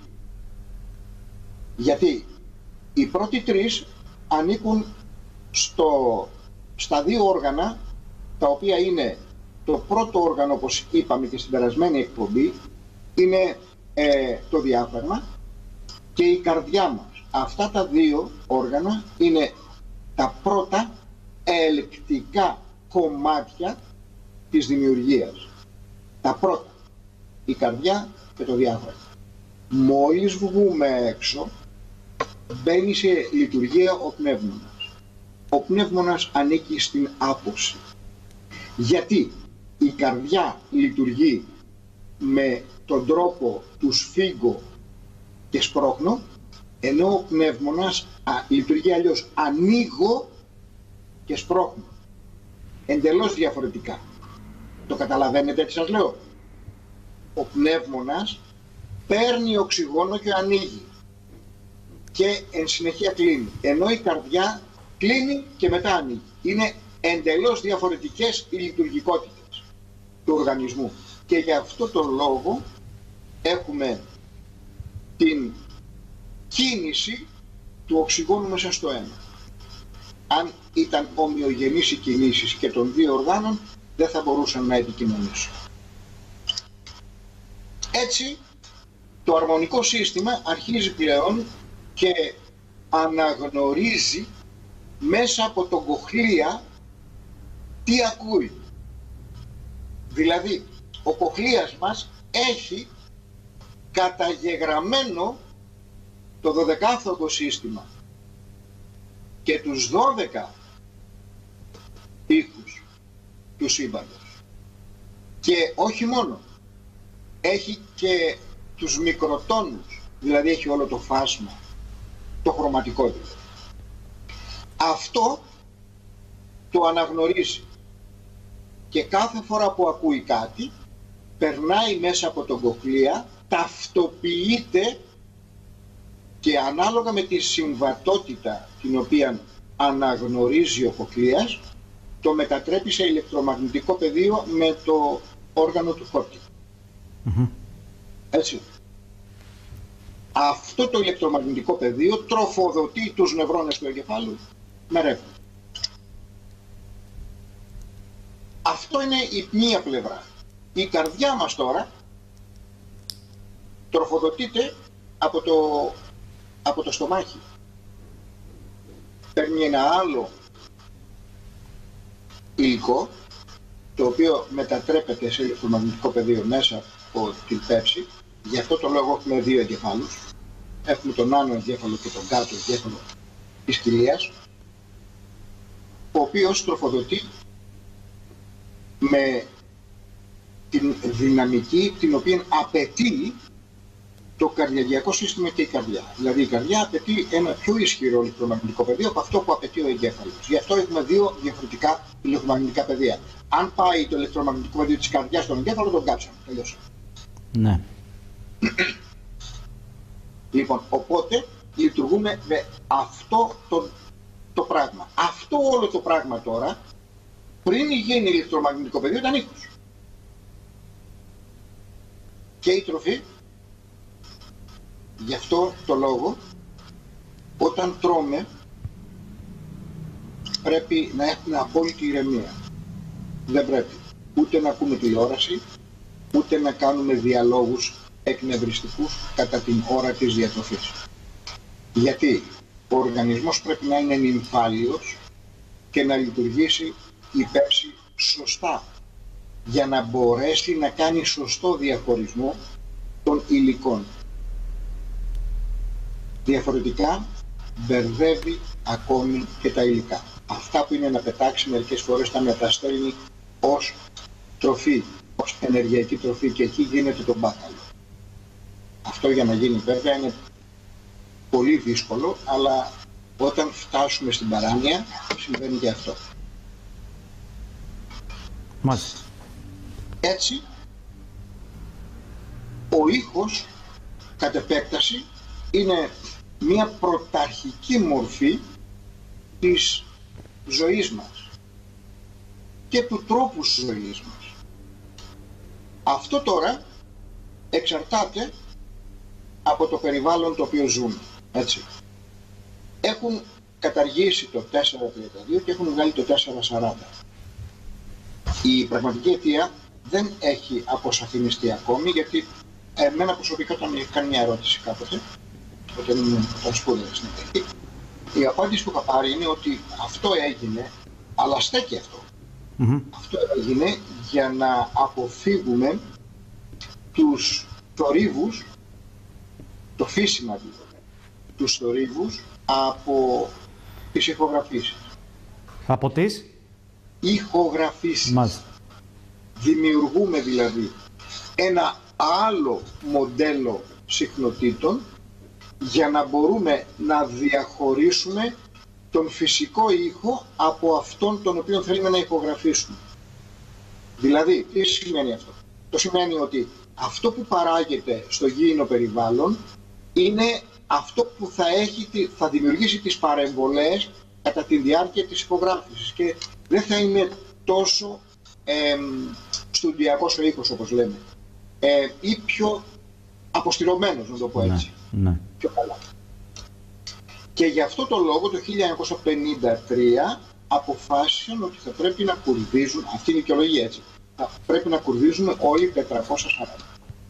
B: Γιατί οι πρώτοι τρεις ανήκουν στο, στα δύο όργανα, τα οποία είναι το πρώτο όργανο, όπως είπαμε και στην περασμένη εκπομπή, είναι ε, το διάφραγμα και η καρδιά μας. Αυτά τα δύο όργανα είναι τα πρώτα ελεκτικά κομμάτια της δημιουργίας. Τα πρώτα, η καρδιά και το διάφραγμα. Μόλις βγούμε έξω, μπαίνει σε λειτουργία ο πνεύμονας. Ο πνεύμονας ανήκει στην άποψη. Γιατί η καρδιά λειτουργεί με τον τρόπο του σφίγγω και σπρώχνω, ενώ ο πνεύμονας α, λειτουργεί αλλιώς, ανοίγω και σπρώχνω. Εντελώς διαφορετικά. Το καταλαβαίνετε τι σας λέω? Ο πνεύμονας παίρνει οξυγόνο και ανοίγει και εν συνεχεία κλείνει, ενώ η καρδιά κλείνει και μετά ανοίγει. Είναι εντελώς διαφορετικές οι λειτουργικότητες του οργανισμού και για αυτό το λόγο έχουμε την κίνηση του οξυγόνου μέσα στο αίμα. Αν ήταν ομοιογενείς οι κινήσεις και των δύο οργάνων, δεν θα μπορούσαν να επικοινωνήσουν. Έτσι, το αρμονικό σύστημα αρχίζει πλέον και αναγνωρίζει μέσα από τον κοχλία τι ακούει. Δηλαδή, ο κοχλίας μας έχει καταγεγραμμένο το δωδεκάθοδο σύστημα και τους δώδεκα ήχους του σύμπαντος. Και όχι μόνο, έχει και τους μικροτόνους, δηλαδή έχει όλο το φάσμα, το χρωματικό δηλαδή. Αυτό το αναγνωρίζει και κάθε φορά που ακούει κάτι περνάει μέσα από τον κοχλία, ταυτοποιείται και ανάλογα με τη συμβατότητα την οποία αναγνωρίζει ο κοχλίας, το μετατρέπει σε ηλεκτρομαγνητικό πεδίο με το όργανο του χόρτη. Mm-hmm. Έτσι. Αυτό το ηλεκτρομαγνητικό πεδίο τροφοδοτεί τους νευρώνες του εγκεφάλου με ρεύμα. Αυτό είναι η μία πλευρά. Η καρδιά μας τώρα τροφοδοτείται από το, από το στομάχι. Παίρνει ένα άλλο υλικό, το οποίο μετατρέπεται σε ηλεκτρομαγνητικό πεδίο μέσα από την πέψη. Γι' αυτό το λόγο έχουμε δύο εγκεφάλους. Έχουμε τον άνω εγκέφαλο και τον κάτω εγκέφαλο της κοιλίας, ο οποίος τροφοδοτεί με την δυναμική την οποία απαιτεί το καρδιαγιακό σύστημα και η καρδιά. Δηλαδή η καρδιά απαιτεί ένα πιο ισχυρό ηλεκτρομαγνητικό πεδίο από αυτό που απαιτεί ο εγκέφαλος. Γι' αυτό έχουμε δύο διαφορετικά ηλεκτρομαγνητικά πεδία. Αν πάει το ηλεκτρομαγνητικό πεδίο της καρδιάς στον εγκέφαλο, τον κάψαμε. Τελειώσαμε.
A: Ναι.
B: Λοιπόν, οπότε λειτουργούμε με αυτό το, το πράγμα. Αυτό όλο το πράγμα τώρα, πριν γίνει ηλεκτρομαγνητικό πεδίο, ήταν ήχος. Και η τροφή, γι' αυτό το λόγο, όταν τρώμε, πρέπει να έχουμε απόλυτη ηρεμία. Δεν πρέπει ούτε να ακούμε τηλεόραση, ούτε να κάνουμε διαλόγους εκνευριστικούς κατά την ώρα της διατροφής. Γιατί ο οργανισμός πρέπει να είναι νυμφάλιος και να λειτουργήσει η πέψη σωστά, για να μπορέσει να κάνει σωστό διαχωρισμό των υλικών. Διαφορετικά μπερδεύει ακόμη και τα υλικά. Αυτά που είναι να πετάξει μερικές φορές τα μεταστέλνει ως τροφή, ως ενεργειακή τροφή, και εκεί γίνεται το μπάκαλο. Αυτό για να γίνει βέβαια είναι πολύ δύσκολο, αλλά όταν φτάσουμε στην παράνοια συμβαίνει και αυτό.
A: Μάλιστα.
B: Έτσι, ο ήχος κατ' επέκταση είναι μια πρωταρχική μορφή της ζωής μας και του τρόπου ζωής μας. Αυτό τώρα εξαρτάται από το περιβάλλον το οποίο ζούμε. Έτσι. Έχουν καταργήσει το τετρακόσια τριάντα δύο και έχουν βγάλει το τετρακόσια σαράντα. Η πραγματική αιτία δεν έχει αποσαφινιστεί ακόμη, γιατί εμένα προσωπικά όταν είχα κάνει μια ερώτηση κάποτε, όταν ήμουν τον σπούδασα στην Αμερική, η απάντηση που είχα πάρει είναι ότι αυτό έγινε, αλλά στέκει αυτό. Mm-hmm. Αυτό έγινε για να αποφύγουμε τους θορύβους, το φύσιμα δηλαδή, τους θορύβους από τις ηχογραφήσεις.
A: Από τις?
B: Ηχογραφήσεις.
A: Μάλιστα.
B: Δημιουργούμε δηλαδή ένα άλλο μοντέλο συχνοτήτων για να μπορούμε να διαχωρίσουμε τον φυσικό ήχο από αυτόν τον οποίο θέλουμε να ηχογραφήσουμε. Δηλαδή, τι σημαίνει αυτό? Το σημαίνει ότι αυτό που παράγεται στο γήινο περιβάλλον είναι αυτό που θα, έχει, θα δημιουργήσει τις παρεμβολές κατά τη διάρκεια της ηχογράφησης και δεν θα είναι τόσο ε, στοντιακός ο ήχος, όπως λέμε, ε, ή πιο αποστηρωμένος, να το πω έτσι,
A: ναι, ναι.
B: πιο καλά. Και γι' αυτό το λόγο το χίλια εννιακόσια πενήντα τρία αποφάσισαν ότι θα πρέπει να κουρδίζουν, αυτή είναι η δικαιολογία έτσι, θα πρέπει να κουρδίζουν όλοι τετρακόσια σαράντα.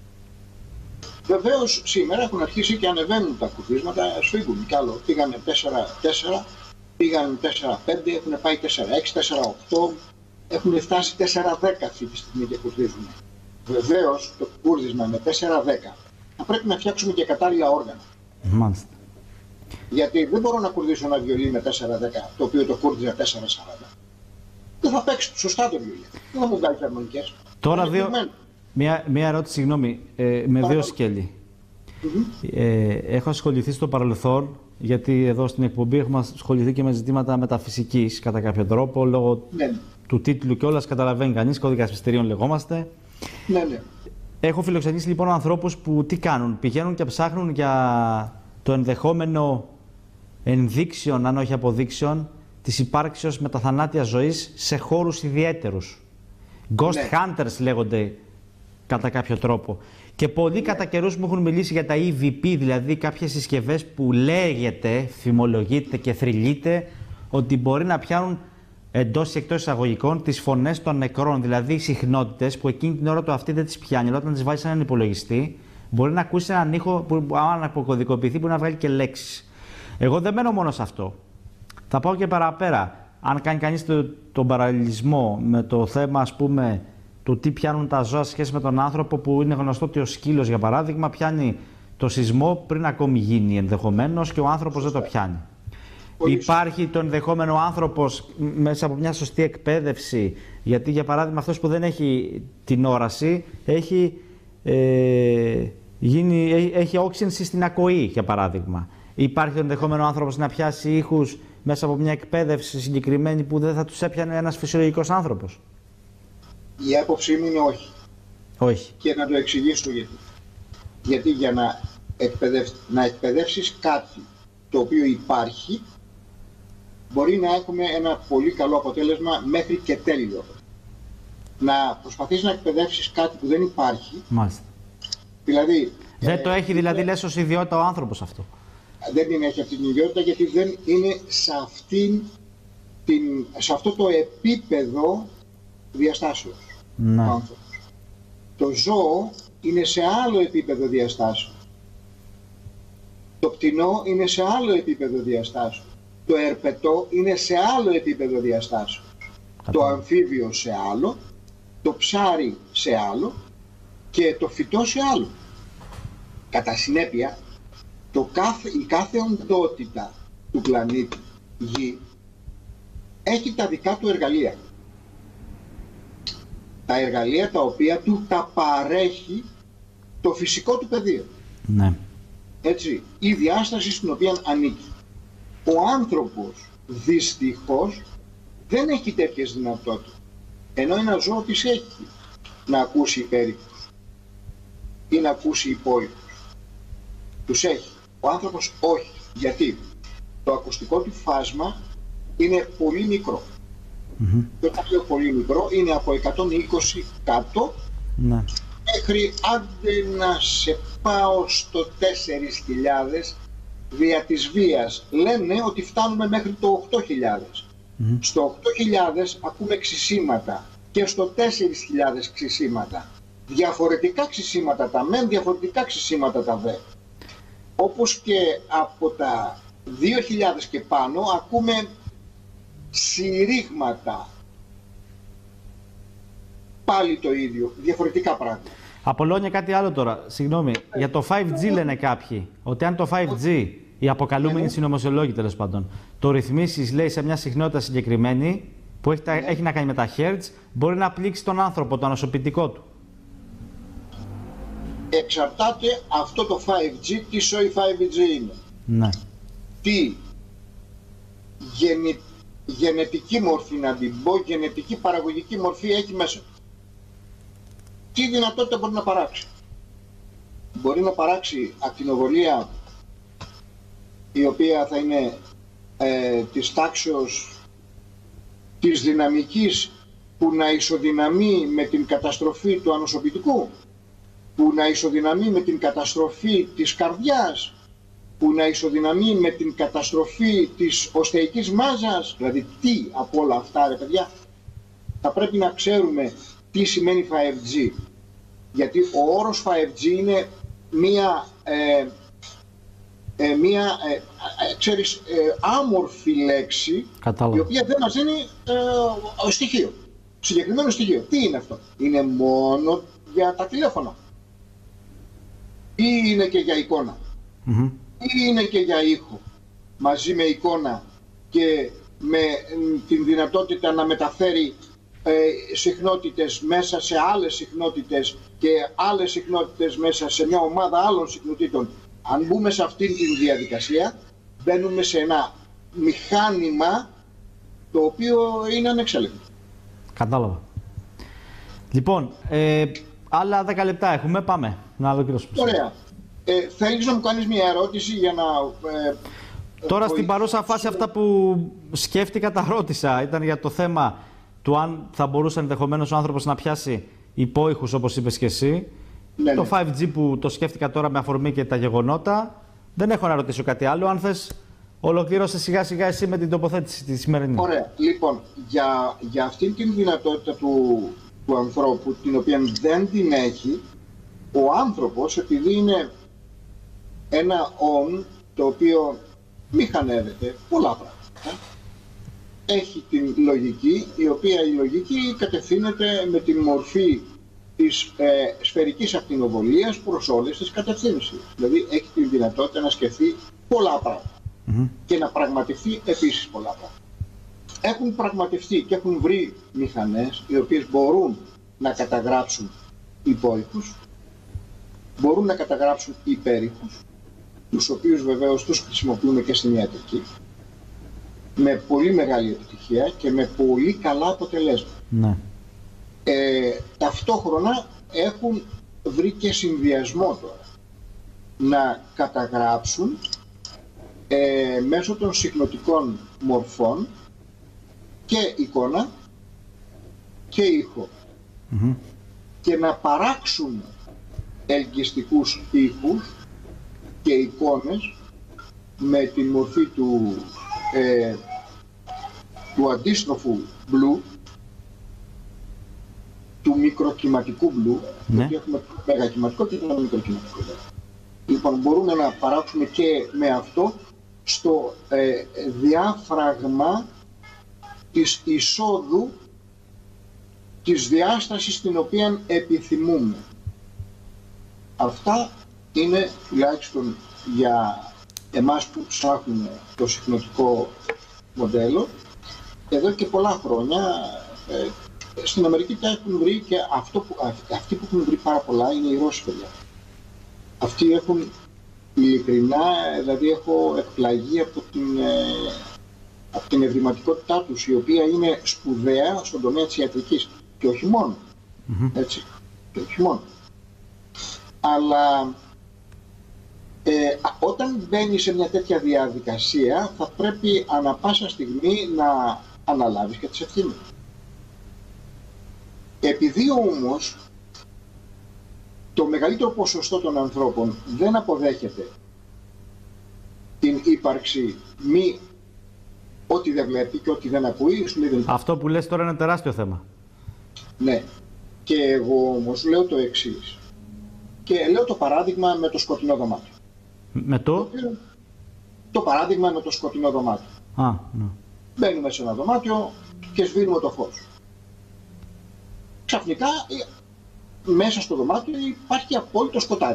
B: Βεβαίως σήμερα έχουν αρχίσει και ανεβαίνουν τα κουρδίσματα, σφίγγουν κι άλλο. Πήγανε τέσσερα τέσσερα, πήγαν τέσσερα πέντε, έχουν πάει τέσσερα έξι, τέσσερα οκτώ, έχουν φτάσει τέσσερα δέκα αυτή τη στιγμή και κουρδίζουν. Βεβαίως το κούρδισμα με τέσσερα δέκα θα πρέπει να φτιάξουμε και κατάλληλα όργανα.
A: Μάλιστα.
B: Γιατί δεν μπορώ να κουρδίσω ένα βιολί με τέσσερα δέκα, το οποίο το κούρδιζα τέσσερα σαράντα. Δεν θα παίξει σωστά το βιολί. Δεν θα μου βγάλει χαρμονικές.
A: Τώρα δύο... Μία, μία ερώτηση, συγγνώμη, ε, με Παρακαλώ. δύο σκέλη. Mm-hmm. ε, έχω ασχοληθεί στο παρελθόν, γιατί εδώ στην εκπομπή έχουμε ασχοληθεί και με ζητήματα μεταφυσικής κατά κάποιο τρόπο, λόγω ναι. του τίτλου και όλας καταλαβαίνει κανείς, κώδικας μυστηρίων λεγόμαστε.
B: Ναι, ναι.
A: Έχω φιλοξενήσει λοιπόν ανθρώπους που τι κάνουν, πηγαίνουν και ψάχνουν για το ενδεχόμενο ενδείξεων, αν όχι αποδείξεων, της υπάρξεως μεταθανάτιας ζωής σε χώρους ιδιαίτερους. Ghost ναι. hunters λέγονται κατά κάποιο τρόπο. Και πολλοί ναι. κατά καιρούς μου έχουν μιλήσει για τα ι βι πι, δηλαδή κάποιες συσκευές που λέγεται, φημολογείται και θρυλείται ότι μπορεί να πιάνουν εντός ή εκτός εισαγωγικών τις φωνές των νεκρών, δηλαδή συχνότητες που εκείνη την ώρα το αυτή δεν τις πιάνει, αλλά όταν τις βάζει σε έναν υπολογιστή μπορεί να ακούσει έναν ήχο που αν αποκωδικοποιηθεί μπορεί να βγάλει και λέξεις. Εγώ δεν μένω μόνο σε αυτό. Θα πάω και παραπέρα. Αν κάνει κανείς το, τον παραλληλισμό με το θέμα, ας πούμε, του τι πιάνουν τα ζώα σε σχέση με τον άνθρωπο, που είναι γνωστό ότι ο σκύλος, για παράδειγμα, πιάνει το σεισμό πριν ακόμη γίνει ενδεχομένως και ο άνθρωπος δεν το πιάνει. Πολύ Υπάρχει το ενδεχόμενο ο άνθρωπος μέσα από μια σωστή εκπαίδευση, γιατί για παράδειγμα αυτός που δεν έχει την όραση έχει, ε, γίνει, έχει όξυνση στην ακοή, για παράδειγμα. Υπάρχει το ενδεχόμενο ο άνθρωπος να πιάσει ήχους μέσα από μια εκπαίδευση συγκεκριμένη που δεν θα τους έπιανε ένας φυσιολογικός άνθρωπος.
B: Η άποψή μου είναι όχι.
A: Όχι.
B: Και να το εξηγήσω γιατί. Γιατί για να, εκπαιδευ... να εκπαιδεύσεις κάτι το οποίο υπάρχει, μπορεί να έχουμε ένα πολύ καλό αποτέλεσμα μέχρι και τέλειο. Να προσπαθείς να εκπαιδεύσεις κάτι που δεν υπάρχει.
A: Μάλιστα.
B: Δηλαδή,
A: δεν
B: ε,
A: το έχει δηλαδή ε, λες ως ιδιότητα ο άνθρωπος αυτό. Δεν
B: είναι, έχει αυτή την ιδιότητα γιατί δεν είναι σε, αυτήν την, σε αυτό το επίπεδο διαστάσεως.
A: Ναι.
B: Ο άνθρωπος. Το ζώο είναι σε άλλο επίπεδο διαστάσεως. Το πτηνό είναι σε άλλο επίπεδο διαστάσεως. Το ερπετό είναι σε άλλο επίπεδο διαστάσεως. Το αμφίβιο σε άλλο, το ψάρι σε άλλο και το φυτό σε άλλο. Κατά συνέπεια, το κάθε, η κάθε οντότητα του πλανήτη Γη έχει τα δικά του εργαλεία. Τα εργαλεία τα οποία του τα παρέχει το φυσικό του πεδίο.
A: Ναι.
B: Έτσι, η διάσταση στην οποία ανήκει. Ο άνθρωπος δυστυχώς δεν έχει τέτοιες δυνατότητες. Ενώ ένα ζώο τις έχει να ακούσει υπέρηχους ή να ακούσει υπόλοιπους. Τους έχει. Ο άνθρωπος όχι. Γιατί το ακουστικό του φάσμα είναι πολύ μικρό. Mm-hmm. Και όταν λέω πολύ μικρό είναι από εκατόν είκοσι κάτω ναι. μέχρι άντε να σε πάω στο τέσσερις χιλιάδες δια της βίας. Λένε ότι φτάνουμε μέχρι το οκτώ χιλιάδες. Mm-hmm. Στο οκτώ χιλιάδες ακούμε ξυσίματα και στο τέσσερις χιλιάδες ξυσίματα. Διαφορετικά ξυσίματα τα μεν, διαφορετικά ξυσίματα τα δε. Όπως και από τα δύο χιλιάδες και πάνω ακούμε συρρίγματα. Πάλι το ίδιο, διαφορετικά πράγματα.
A: Απολώνια κάτι άλλο τώρα, συγγνώμη. Ε, για το φάιβ τζι λένε κάποιοι, ότι αν το φάιβ τζι, οι αποκαλούμενοι συνωμοσιολόγοι τέλος πάντων, το ρυθμίσεις λέει σε μια συχνότητα συγκεκριμένη, που έχει, τα, ναι. έχει να κάνει με τα hertz, μπορεί να πλήξει τον άνθρωπο, το ανοσοποιητικό του.
B: Εξαρτάται αυτό το φάιβ τζι, τι σοϊ φάιβ τζι είναι.
A: Ναι.
B: Τι γενι, γενετική μορφή, να την πω, γενετική παραγωγική μορφή έχει μέσα. Τι δυνατότητα μπορεί να παράξει. Μπορεί να παράξει ακτινοβολία η οποία θα είναι ε, της τάξεως της δυναμικής που να ισοδυναμεί με την καταστροφή του ανοσοποιητικού, που να ισοδυναμεί με την καταστροφή της καρδιάς, που να ισοδυναμεί με την καταστροφή της οστεϊκής μάζας, δηλαδή τι από όλα αυτά ρε παιδιά, θα πρέπει να ξέρουμε τι σημαίνει φάιβ τζι. Γιατί ο όρος φάιβ τζι είναι μία, ε, ε, μία ε, ε, ξέρεις, ε, άμορφη λέξη,
A: Κατάλαβα.
B: η οποία δεν μας δίνει ε, στοιχείο, συγκεκριμένο στοιχείο. Τι είναι αυτό? Είναι μόνο για τα τηλέφωνα ή είναι και για εικόνα?
A: Mm-hmm.
B: Ή είναι και για ήχο, μαζί με εικόνα και με μ, την δυνατότητα να μεταφέρει ε, συχνότητες μέσα σε άλλες συχνότητες και άλλες συχνότητες μέσα σε μια ομάδα άλλων συχνοτήτων. Αν μπούμε σε αυτή τη διαδικασία, μπαίνουμε σε ένα μηχάνημα το οποίο είναι ανεξέλεγκτο.
A: Κατάλαβα. Λοιπόν, ε, άλλα δέκα λεπτά έχουμε, πάμε να ολοκληρώσουμε.
B: Ωραία. Ε, θέλεις να μου κάνεις μια ερώτηση για να... Ε,
A: Τώρα
B: ε,
A: στην παρούσα φάση αυτά που σκέφτηκα τα ρώτησα. Ήταν για το θέμα του αν θα μπορούσε ενδεχομένως ο άνθρωπος να πιάσει υπόηχους όπως είπες και εσύ.
B: Ναι,
A: το
B: ναι.
A: φάιβ τζι που το σκέφτηκα τώρα με αφορμή και τα γεγονότα. Δεν έχω να ρωτήσω κάτι άλλο. Αν θες ολοκλήρωσε σιγά σιγά εσύ με την τοποθέτηση τη σημερινή.
B: Ωραία. Λοιπόν, για, για αυτήν την δυνατότητα του, του ανθρώπου, την οποία δεν την έχει, ο άνθρωπος, επειδή είναι ένα «ον» το οποίο μηχανεύεται πολλά πράγματα, έχει την λογική, η οποία η λογική κατευθύνεται με την μορφή της ε, σφαιρικής ακτινοβολίας προς όλες τις κατευθύνσεις. Δηλαδή έχει την δυνατότητα να σκεφτεί πολλά πράγματα
A: Mm-hmm.
B: και να πραγματευτεί επίσης πολλά πράγματα. Έχουν πραγματευτεί και έχουν βρει μηχανές οι οποίες μπορούν να καταγράψουν υπόηχους, μπορούν να καταγράψουν υπέρηχους, τους οποίους βεβαίως τους χρησιμοποιούμε και στην ιατρική, με πολύ μεγάλη επιτυχία και με πολύ καλά αποτελέσματα.
A: Ναι.
B: Ε, ταυτόχρονα έχουν βρει και συνδυασμό τώρα να καταγράψουν ε, μέσω των συχνοτικών μορφών και εικόνα και ήχο
A: Mm-hmm.
B: και να παράξουν ελκυστικούς ήχους και εικόνες με τη μορφή του, ε, του αντίστροφου μπλου, του μικροκυματικού μπλου,
A: Ναι.
B: γιατί έχουμε το μεγακυματικό και το μικροκυματικό. Λοιπόν, μπορούμε να παράξουμε και με αυτό στο ε, διάφραγμα της εισόδου της διάστασης την οποία επιθυμούμε. Αυτά είναι τουλάχιστον για εμάς που ψάχνουμε το συχνοτικό μοντέλο εδώ και πολλά χρόνια. Ε, στην Αμερική τα έχουν βρει και αυτό που, αυτοί που έχουν βρει πάρα πολλά είναι οι Ρώσοι παιδιά. Αυτοί έχουν ειλικρινά, δηλαδή έχω εκπλαγεί από την, ε, από την ευρηματικότητά τους, η οποία είναι σπουδαία στον τομέα της ιατρικής και όχι μόνο,
A: Mm-hmm.
B: έτσι, και όχι μόνο. Αλλά ε, όταν μπαίνει σε μια τέτοια διαδικασία θα πρέπει ανα πάσα στιγμή να αναλάβεις και τις ευθύνες. Επειδή όμως το μεγαλύτερο ποσοστό των ανθρώπων δεν αποδέχεται την ύπαρξη μη ό,τι δεν βλέπει και ό,τι δεν ακούει, σου λέει δεν υπάρχει.
A: Αυτό που λες τώρα είναι τεράστιο θέμα.
B: Ναι. Και εγώ όμως λέω το εξής. Και λέω το παράδειγμα με το σκοτεινό δωμάτιο.
A: Με το...
B: Το παράδειγμα με το σκοτεινό δωμάτιο.
A: Α, ναι.
B: Μπαίνουμε σε ένα δωμάτιο και σβήνουμε το φως. Ξαφνικά μέσα στο δωμάτιο υπάρχει απόλυτο σκοτάδι.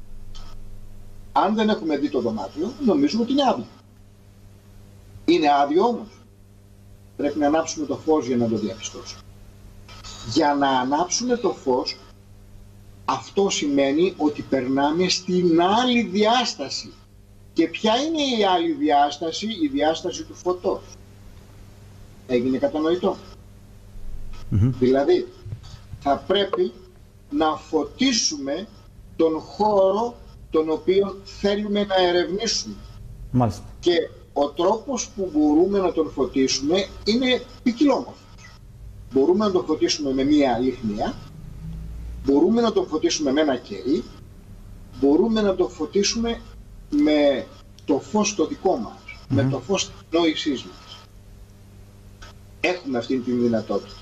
B: Αν δεν έχουμε δει το δωμάτιο, νομίζουμε ότι είναι άδειο. Είναι άδειο όμως. Πρέπει να ανάψουμε το φως για να το διαπιστώσουμε. Για να ανάψουμε το φως, αυτό σημαίνει ότι περνάμε στην άλλη διάσταση. Και ποια είναι η άλλη διάσταση? Η διάσταση του φωτός. Έγινε κατανοητό?
A: Mm-hmm.
B: Δηλαδή, θα πρέπει να φωτίσουμε τον χώρο τον οποίο θέλουμε να ερευνήσουμε.
A: Μάλιστα.
B: Και ο τρόπος που μπορούμε να τον φωτίσουμε είναι ποικιλόμορφος. Μπορούμε να τον φωτίσουμε με μία λιχνία, μπορούμε να τον φωτίσουμε με ένα κερί, μπορούμε να τον φωτίσουμε με το φως το δικό μας, mm-hmm. με το φως της νόησής μας. Έχουμε αυτή την δυνατότητα.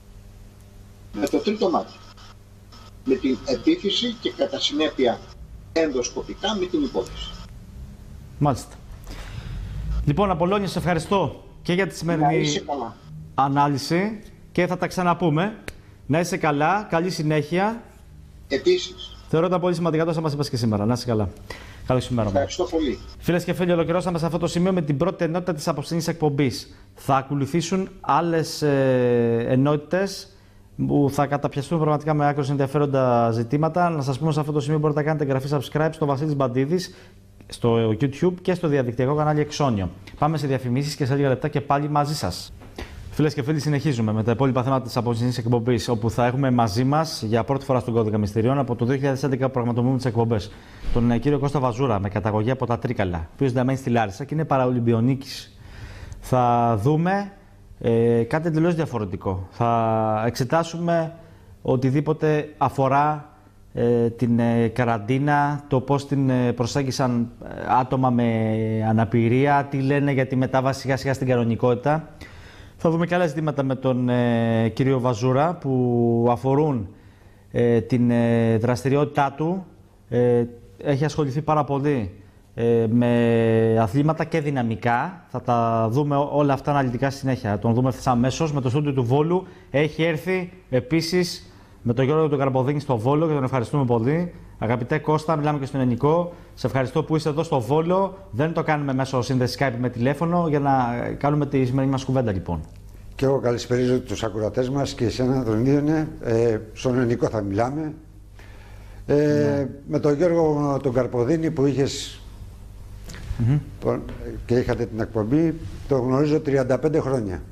B: Με το τρίτο μάτι. Με την επίφυση και κατά συνέπεια ενδοσκοπικά με την υπόθεση.
A: Μάλιστα. Λοιπόν, Απολλώνη, σε ευχαριστώ και για τη σημερινή ανάλυση και θα τα ξαναπούμε. Να είσαι καλά, καλή συνέχεια.
B: Επίσης.
A: Θεωρώ ότι πολύ σημαντικά τόσο μας είπες και σήμερα. Να είσαι καλά. Καλή σου μέρα.
B: Ευχαριστώ πολύ.
A: Φίλες και φίλοι, ολοκληρώσαμε σε αυτό το σημείο με την πρώτη ενότητα της απόψινής εκπομπής. Θα ακολουθήσουν άλλες ε, ενότητες που θα καταπιαστούν πραγματικά με άκρως ενδιαφέροντα ζητήματα. Να σας πούμε σε αυτό το σημείο μπορείτε να κάνετε εγγραφή subscribe στο Βασίλης Μπαντίδης, στο YouTube και στο διαδικτυακό κανάλι Εξώνιο. Πάμε σε διαφημίσεις και σε λίγα λεπτά και πάλι μαζί σας. Φίλες και φίλοι, συνεχίζουμε με τα υπόλοιπα θέματα της απόψινής εκπομπής, όπου θα έχουμε μαζί μας για πρώτη φορά στον Κώδικα Μυστηριών από το δύο χιλιάδες έντεκα που πραγματοποιούμε τις εκπομπές τον κύριο Κώστα Βαζούρα με καταγωγή από τα Τρίκαλα, ο οποίος διαμένει στη Λάρισα και είναι παραολυμπιονίκης. Θα δούμε ε, κάτι εντελώς διαφορετικό. Θα εξετάσουμε οτιδήποτε αφορά ε, την ε, καραντίνα, το πώς την ε, προσέγγισαν ε, άτομα με αναπηρία, τι λένε για τη μετάβαση σιγά σιγά στην κανονικότητα. Θα δούμε και άλλα ζητήματα με τον ε, κύριο Βαζούρα που αφορούν ε, την ε, δραστηριότητά του. Ε, έχει ασχοληθεί πάρα πολύ ε, με αθλήματα και δυναμικά. Θα τα δούμε όλα αυτά αναλυτικά στη συνέχεια. Τον δούμε ευθύς αμέσως με το στούντιο του Βόλου. Έχει έρθει επίσης με τον Γιώργο τον Καρποδίνη στο Βόλο και τον ευχαριστούμε πολύ. Αγαπητέ Κώστα, μιλάμε και στον ελληνικό. Σε ευχαριστώ που είσαι εδώ στο Βόλο. Δεν το κάνουμε μέσω σύνδεση Skype με τηλέφωνο για να κάνουμε τη σημερινή μας κουβέντα, λοιπόν.
C: Και εγώ καλησπέριζω τους ακροατές μας και εσένα τον ίδιο είναι. Ε, στον ελληνικό θα μιλάμε. Ε, ναι. Με τον Γιώργο τον Καρποδίνη που είχες mm-hmm. και είχατε την εκπομπή, το γνωρίζω τριάντα πέντε χρόνια.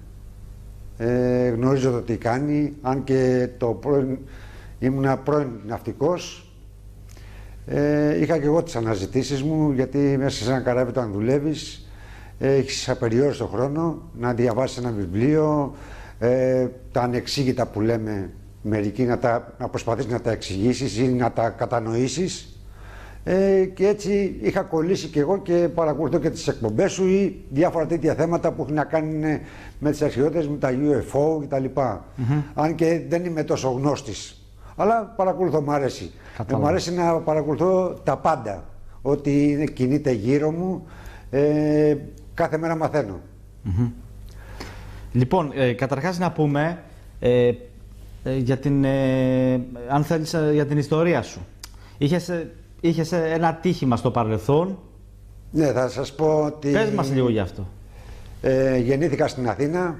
C: Ε, γνωρίζω το τι κάνει, αν και το πρώην, ήμουνα πρώην ναυτικός. Ε, είχα και εγώ τις αναζητήσεις μου, γιατί μέσα σε ένα καράβι όταν δουλεύεις έχεις απεριόριστο χρόνο να διαβάσεις ένα βιβλίο, ε, τα ανεξήγητα που λέμε μερικοί, να, τα, να προσπαθείς να τα εξηγήσεις ή να τα κατανοήσεις. Ε, και έτσι είχα κολλήσει και εγώ και παρακολουθώ και τις εκπομπές σου ή διάφορα τέτοια θέματα που έχουν να κάνουν με τις αρχαιότητες, με τα γιου εφ ο κτλ. Mm-hmm. Αν και δεν είμαι τόσο γνώστης. Αλλά παρακολουθώ, μου αρέσει. Ε, μου αρέσει να παρακολουθώ τα πάντα. Ό,τι κινείται γύρω μου, ε, κάθε μέρα μαθαίνω.
A: Mm-hmm. Λοιπόν, ε, καταρχάς να πούμε ε, ε, για την, ε, αν θέλεις, ε, για την ιστορία σου. Είχες, είχες ένα ατύχημα στο παρελθόν.
C: Ναι, θα σας πω ότι...
A: Πες μας λίγο γι' αυτό.
C: Ε, γεννήθηκα στην Αθήνα.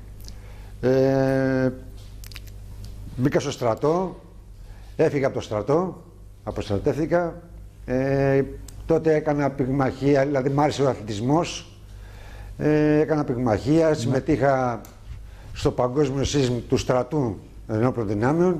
C: Ε, μπήκα στο στρατό. Έφυγα από το στρατό. Αποστρατεύτηκα. Ε, τότε έκανα πυγμαχία, δηλαδή μ' άρεσε ο αθλητισμός. Ε, έκανα πυγμαχία, συμμετείχα στο παγκόσμιο σύσμ του στρατού ενόπλων δυνάμεων.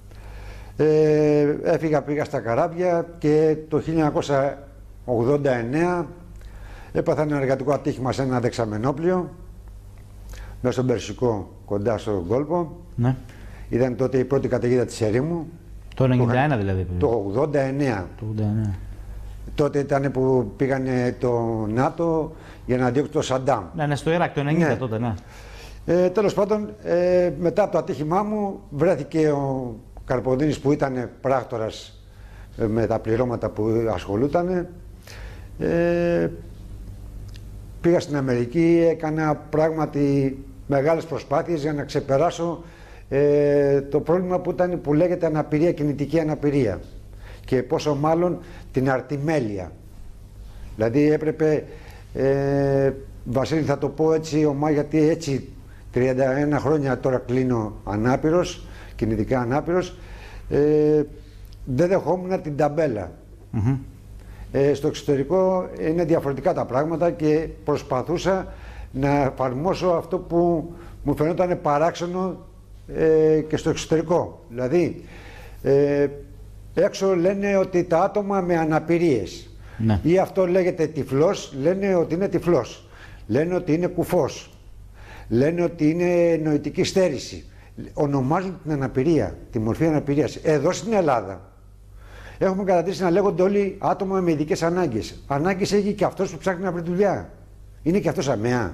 C: Ε, έφυγα, πήγα στα καράβια και το χίλια εννιακόσια ογδόντα εννέα έπαθα ένα εργατικό ατύχημα σε ένα δεξαμενόπλιο μέσα στον Περσικό, κοντά στον κόλπο. Ναι. Ήταν τότε η πρώτη καταιγίδα της ερήμου.
A: Το ενενήντα ένα δηλαδή.
C: Το ογδόντα εννέα.
A: Το ογδόντα εννέα.
C: Τότε ήταν που πήγανε το ΝΑΤΟ για να διώξει το Σαντάμ.
A: Ναι, ναι, στο Ιράκ το ενενήντα, ναι. Τότε, ναι.
C: Ε, τέλος πάντων, ε, μετά από το ατύχημά μου βρέθηκε ο Καρποδίνης που ήταν πράκτορας ε, με τα πληρώματα που ασχολούταν. Ε, πήγα στην Αμερική, έκανα πράγματι μεγάλες προσπάθειες για να ξεπεράσω ε, το πρόβλημα που, ήταν, που λέγεται αναπηρία, κινητική αναπηρία. Και πόσο μάλλον την αρτιμέλεια. Δηλαδή έπρεπε, ε, Βασίλη θα το πω έτσι ομά, γιατί έτσι τριάντα ένα χρόνια τώρα κλείνω ανάπηρος, κινητικά ανάπηρος, ε, δεν δεχόμουν την ταμπέλα. Mm-hmm. Ε, στο εξωτερικό είναι διαφορετικά τα πράγματα και προσπαθούσα να εφαρμόσω αυτό που μου φαινόταν παράξενο ε, και στο εξωτερικό. Δηλαδή, ε, έξω λένε ότι τα άτομα με αναπηρίες, ναι. Ή αυτό λέγεται τυφλός, λένε ότι είναι τυφλός. Λένε ότι είναι κουφός. Λένε ότι είναι νοητική στέρηση. Ονομάζουν την αναπηρία, τη μορφή αναπηρίας. Εδώ στην Ελλάδα έχουμε καταντήσει να λέγονται όλοι άτομα με ειδικές ανάγκες. Ανάγκες έχει και αυτός που ψάχνει να βρει δουλειά. Είναι και αυτός αμαία.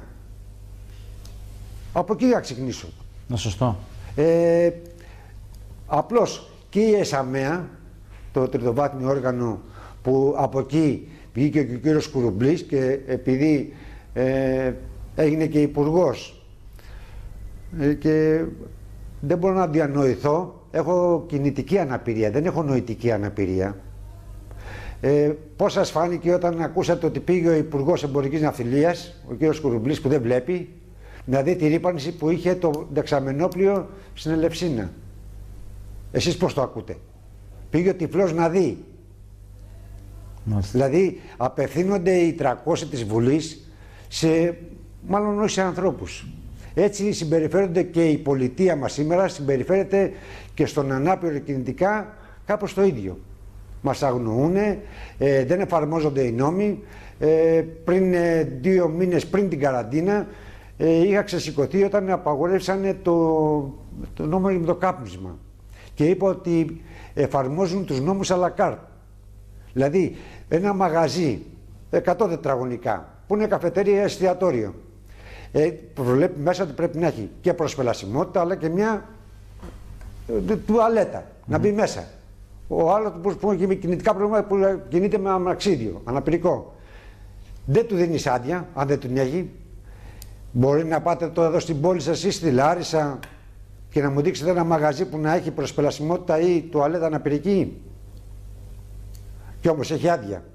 C: Από εκεί θα ξεκινήσω.
A: Να σωστό.
C: Ε, απλώς και η ΕΣΑΜΕΑ, το τριτοβάθμιο όργανο που από εκεί βγήκε και ο κύριος Κουρουμπλής και επειδή ε, έγινε και υπουργός ε, και δεν μπορώ να διανοηθώ, έχω κινητική αναπηρία, δεν έχω νοητική αναπηρία. Ε, πώς σας φάνηκε όταν ακούσατε ότι πήγε ο Υπουργός Εμπορικής Ναυτιλίας, ο κύριος Κουρουμπλής που δεν βλέπει, να δει τη ρύπανση που είχε το δεξαμενόπλιο στην Ελευσίνα. Εσείς πώς το ακούτε? Πήγε ο τυφλός να δει. Μάλιστα. Δηλαδή απευθύνονται οι τριακόσιοι της Βουλής σε, μάλλον όχι σε ανθρώπους. Έτσι συμπεριφέρονται και η πολιτεία μας σήμερα, συμπεριφέρεται και στον ανάπηρο κινητικά κάπως το ίδιο. Μας αγνοούν, ε, δεν εφαρμόζονται οι νόμοι. Ε, πριν ε, δύο μήνες πριν την καραντίνα ε, είχα ξεσηκωθεί όταν απαγορεύσανε το, το νόμο με το κάπνισμα και είπα ότι εφαρμόζουν τους νόμους à la carte. Δηλαδή ένα μαγαζί εκατό τετραγωνικά που είναι καφετέρια ή εστιατόριο, ε, προβλέπει μέσα ότι πρέπει να έχει και προσπελασιμότητα αλλά και μια ε, τουαλέτα mm-hmm. να μπει μέσα. Ο άλλος που έχει κινητικά προβλήματα που κινείται με αμαξίδιο, αναπηρικό, δεν του δίνεις άδεια αν δεν την έχει. Μπορεί να πάτε τώρα εδώ στην πόλη σας ή στη Λάρισα και να μου δείξετε ένα μαγαζί που να έχει προσπελασιμότητα ή τουαλέτα αναπηρική. Και όμως έχει άδεια.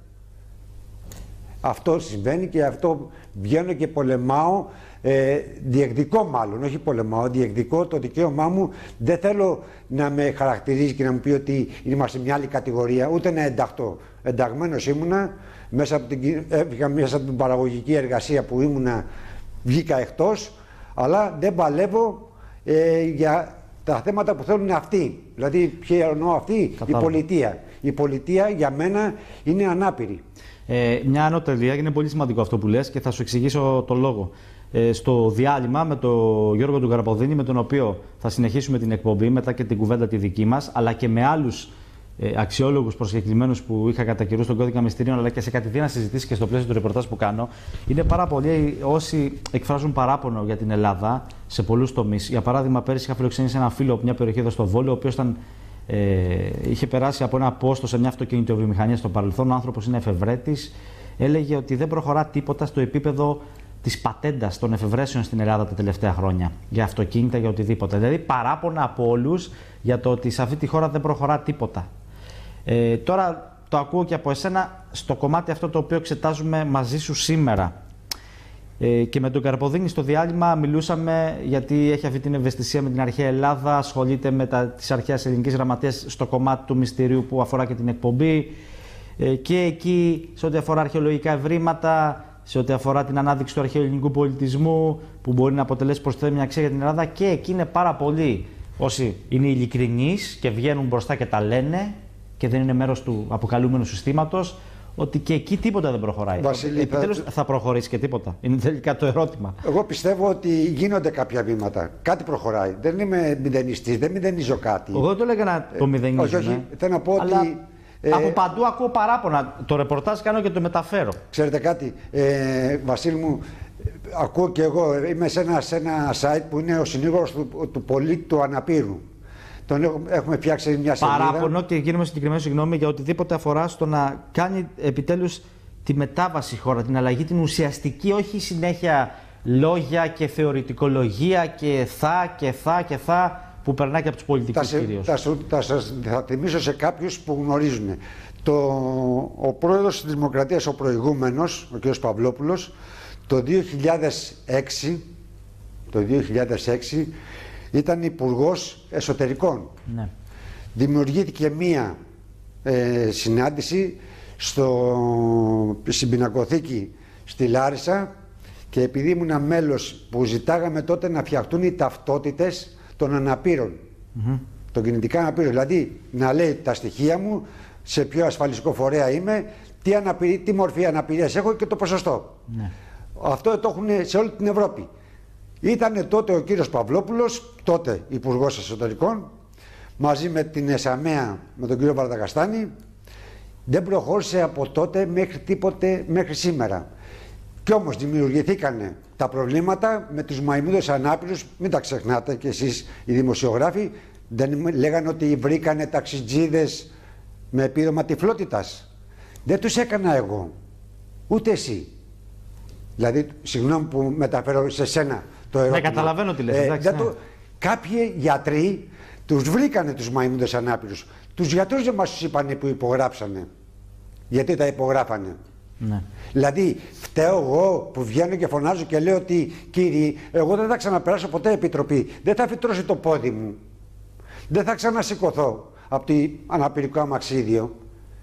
C: Αυτό συμβαίνει και αυτό βγαίνω και πολεμάω, ε, διεκδικώ μάλλον, όχι πολεμάω, διεκδικώ το δικαίωμά μου. Δεν θέλω να με χαρακτηρίζει και να μου πει ότι είμαστε μια άλλη κατηγορία, ούτε να ενταχτώ. Ενταγμένος ήμουνα, μέσα από την, έφυγα μέσα από την παραγωγική εργασία που ήμουνα, βγήκα εκτός, αλλά δεν παλεύω ε, για τα θέματα που θέλουν αυτοί. Δηλαδή, ποια εννοώ αυτοί, η πολιτεία. Η πολιτεία για μένα είναι ανάπηρη.
A: Ε, μια ανωτελεία, είναι πολύ σημαντικό αυτό που λες και θα σου εξηγήσω το λόγο. Ε, στο διάλειμμα με τον Γιώργο του Καραποδίνη, με τον οποίο θα συνεχίσουμε την εκπομπή μετά και την κουβέντα τη δική μας, αλλά και με άλλους ε, αξιόλογους προσκεκλημένους που είχα κατά καιρού στον κώδικα μυστηρίων, αλλά και σε κατηδίαν συζητήσεις και στο πλαίσιο του ρεπορτάζ που κάνω. Είναι πάρα πολλοί όσοι εκφράζουν παράπονο για την Ελλάδα σε πολλούς τομείς. Για παράδειγμα, πέρυσι είχα φιλοξενήσει έναν φίλο από μια περιοχή εδώ στο Βόλιο, ο οποίος ήταν. Ε, είχε περάσει από ένα πόστο σε μια αυτοκινητοβιομηχανία στο παρελθόν. Ο άνθρωπος είναι εφευρέτης. Έλεγε ότι δεν προχωρά τίποτα στο επίπεδο της πατέντας των εφευρέσεων στην Ελλάδα τα τελευταία χρόνια. Για αυτοκίνητα, για οτιδήποτε. Δηλαδή παράπονα από όλους για το ότι σε αυτή τη χώρα δεν προχωρά τίποτα. Ε, τώρα το ακούω και από εσένα στο κομμάτι αυτό το οποίο εξετάζουμε μαζί σου σήμερα. Ε, και με τον Καρποδίνη στο διάλειμμα μιλούσαμε, γιατί έχει αυτή την ευαισθησία με την αρχαία Ελλάδα, ασχολείται με τα, τις αρχαίες ελληνικές γραμματείες στο κομμάτι του μυστηρίου που αφορά και την εκπομπή. Ε, και εκεί, σε ό,τι αφορά αρχαιολογικά ευρήματα, σε ό,τι αφορά την ανάδειξη του αρχαίου ελληνικού πολιτισμού, που μπορεί να αποτελέσει προσθέμενη αξία για την Ελλάδα, και εκεί είναι πάρα πολλοί όσοι είναι ειλικρινείς και βγαίνουν μπροστά και τα λένε και δεν είναι μέρος του αποκαλούμενου συστήματος, ότι και εκεί τίποτα δεν προχωράει.
C: Βασίλη,
A: επιτέλους
C: θα...
A: θα προχωρήσει και τίποτα. Είναι τελικά το ερώτημα.
C: Εγώ πιστεύω ότι γίνονται κάποια βήματα. Κάτι προχωράει. Δεν είμαι μηδενιστής, δεν μηδενίζω κάτι.
A: Εγώ δεν το έλεγα να το μηδενίζω.
C: Όχι, όχι. Θέλω να πω
A: αλλά
C: ότι. Ε,
A: από παντού ακούω παράπονα. Το ρεπορτάζ κάνω και το μεταφέρω.
C: Ξέρετε κάτι, ε, Βασίλη μου, ακούω και εγώ. Είμαι σε ένα, σε ένα site που είναι ο συνήγορος του, του πολίτη του αναπήρου. Τον έχουμε φτιάξει μια σελίδα.
A: Παράπονο και γίνομαι συγκεκριμένο συγγνώμη για οτιδήποτε αφορά στο να κάνει επιτέλους τη μετάβαση χώρα, την αλλαγή, την ουσιαστική, όχι συνέχεια λόγια και θεωρητικολογία και θα και θα και θα που περνάει και από τους πολιτικούς κυρίως.
C: Θα, θα, θα, θα θυμίσω σε κάποιους που γνωρίζουν. Το, ο πρόεδρος της Δημοκρατίας, ο προηγούμενος, ο κ. Παυλόπουλος, το δύο χιλιάδες έξι, το δύο χιλιάδες έξι ήταν υπουργός εσωτερικών. Ναι. Δημιουργήθηκε μία ε, συνάντηση στο, στην πινακοθήκη στη Λάρισα και επειδή ήμουν μέλος που ζητάγαμε τότε να φτιαχτούν οι ταυτότητες των αναπήρων, mm-hmm. των κινητικά αναπήρων. Δηλαδή να λέει τα στοιχεία μου, σε ποιο ασφαλιστικό φορέα είμαι, τι, αναπηρία, τι μορφή αναπηρίας έχω και το ποσοστό. Ναι. Αυτό το έχουν σε όλη την Ευρώπη. Ήταν τότε ο κύριος Παυλόπουλος, τότε υπουργός εσωτερικών, μαζί με την ΕΣΑΜΕΑ, με τον κύριο Βαρδακαστάνη, Δεν προχώρησε από τότε μέχρι τίποτε μέχρι σήμερα. Κι όμως δημιουργηθήκαν τα προβλήματα με τους μαϊμούδες ανάπηρους, μην τα ξεχνάτε κι εσείς οι δημοσιογράφοι, δεν λέγανε ότι βρήκανε ταξιτζίδες με επίδομα τυφλότητας. Δεν τους έκανα εγώ, ούτε εσύ. Δηλαδή, συγγνώμη που μεταφέρω σε σένα το ερώτημα.
A: Ναι, καταλαβαίνω τι λες,
C: ε,
A: εντάξει, ναι.
C: το... Κάποιοι γιατροί τους βρήκανε τους μαϊμούδες ανάπηρους. Τους γιατρούς δεν μας τους είπανε που υπογράψανε. Γιατί τα υπογράφανε.
A: Ναι.
C: Δηλαδή, φταίω εγώ που βγαίνω και φωνάζω και λέω ότι κύριοι, εγώ δεν θα ξαναπεράσω ποτέ επιτροπή. Δεν θα φυτρώσει το πόδι μου. Δεν θα ξανασηκωθώ από το αναπηρικό αμαξίδιο.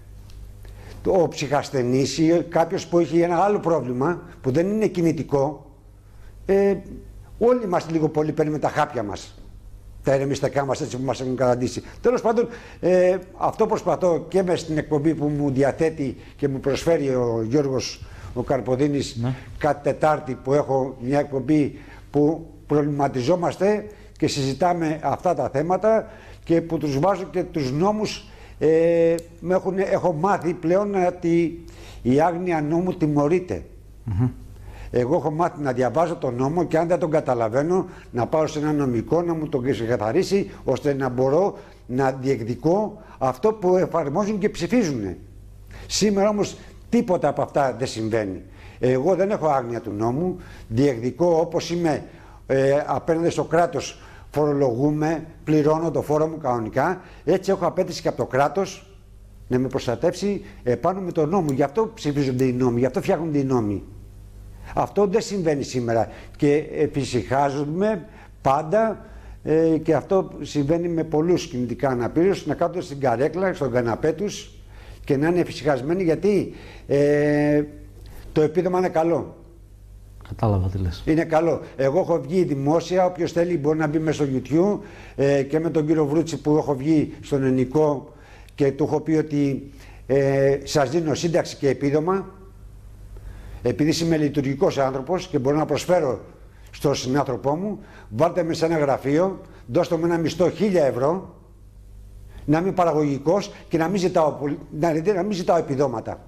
C: Ο ψυχασθενής ή κάποιος που έχει ένα άλλο πρόβλημα που δεν είναι κινητικό, ε, όλοι μας λίγο πολύ παίρνουμε τα χάπια μας. Τα ερεμιστικά μας έτσι που μας έχουν καταντήσει. Τέλος πάντων, ε, αυτό προσπαθώ και μες στην εκπομπή που μου διαθέτει και μου προσφέρει ο Γιώργος ο Καρποδίνης, ναι. Κάθε Τετάρτη που έχω μια εκπομπή που προβληματιζόμαστε και συζητάμε αυτά τα θέματα και που τους βάζω και τους νόμους. Ε, με έχουν, έχω μάθει πλέον ότι η άγνοια νόμου τιμωρείται. Mm-hmm. Εγώ έχω μάθει να διαβάζω τον νόμο και αν δεν τον καταλαβαίνω να πάω σε ένα νομικό να μου τον ξεκαθαρίσει ώστε να μπορώ να διεκδικώ αυτό που εφαρμόζουν και ψηφίζουν. Σήμερα όμως τίποτα από αυτά δεν συμβαίνει. Εγώ δεν έχω άγνοια του νόμου, διεκδικώ όπως είμαι ε, απέναντι στο κράτος. Φορολογούμε, πληρώνω το φόρο μου κανονικά, έτσι έχω απέτηση και από το κράτος να με προστατεύσει επάνω με τον νόμο. Γι' αυτό ψηφίζονται οι νόμοι, γι' αυτό φτιάχνονται οι νόμοι. Αυτό δεν συμβαίνει σήμερα και εφησυχάζουμε πάντα ε, και αυτό συμβαίνει με πολλούς κινητικά αναπήρους να κάθονται στην καρέκλα, στον καναπέ τους και να είναι εφησυχασμένοι γιατί ε, το επίδομα είναι καλό.
A: Κατάλαβα τι λες.
C: Είναι καλό. Εγώ έχω βγει δημόσια, όποιος θέλει μπορεί να μπει μέσα στο YouTube ε, και με τον κύριο Βρούτσι που έχω βγει στον Ενικό και του έχω πει ότι ε, σας δίνω σύνταξη και επίδομα επειδή είμαι λειτουργικός άνθρωπος και μπορώ να προσφέρω στον συνάνθρωπό μου, βάλτε με σε ένα γραφείο, δώστε μου ένα μισθό χίλια ευρώ, να είμαι παραγωγικός και να μην ζητάω, να, να μην ζητάω επιδόματα.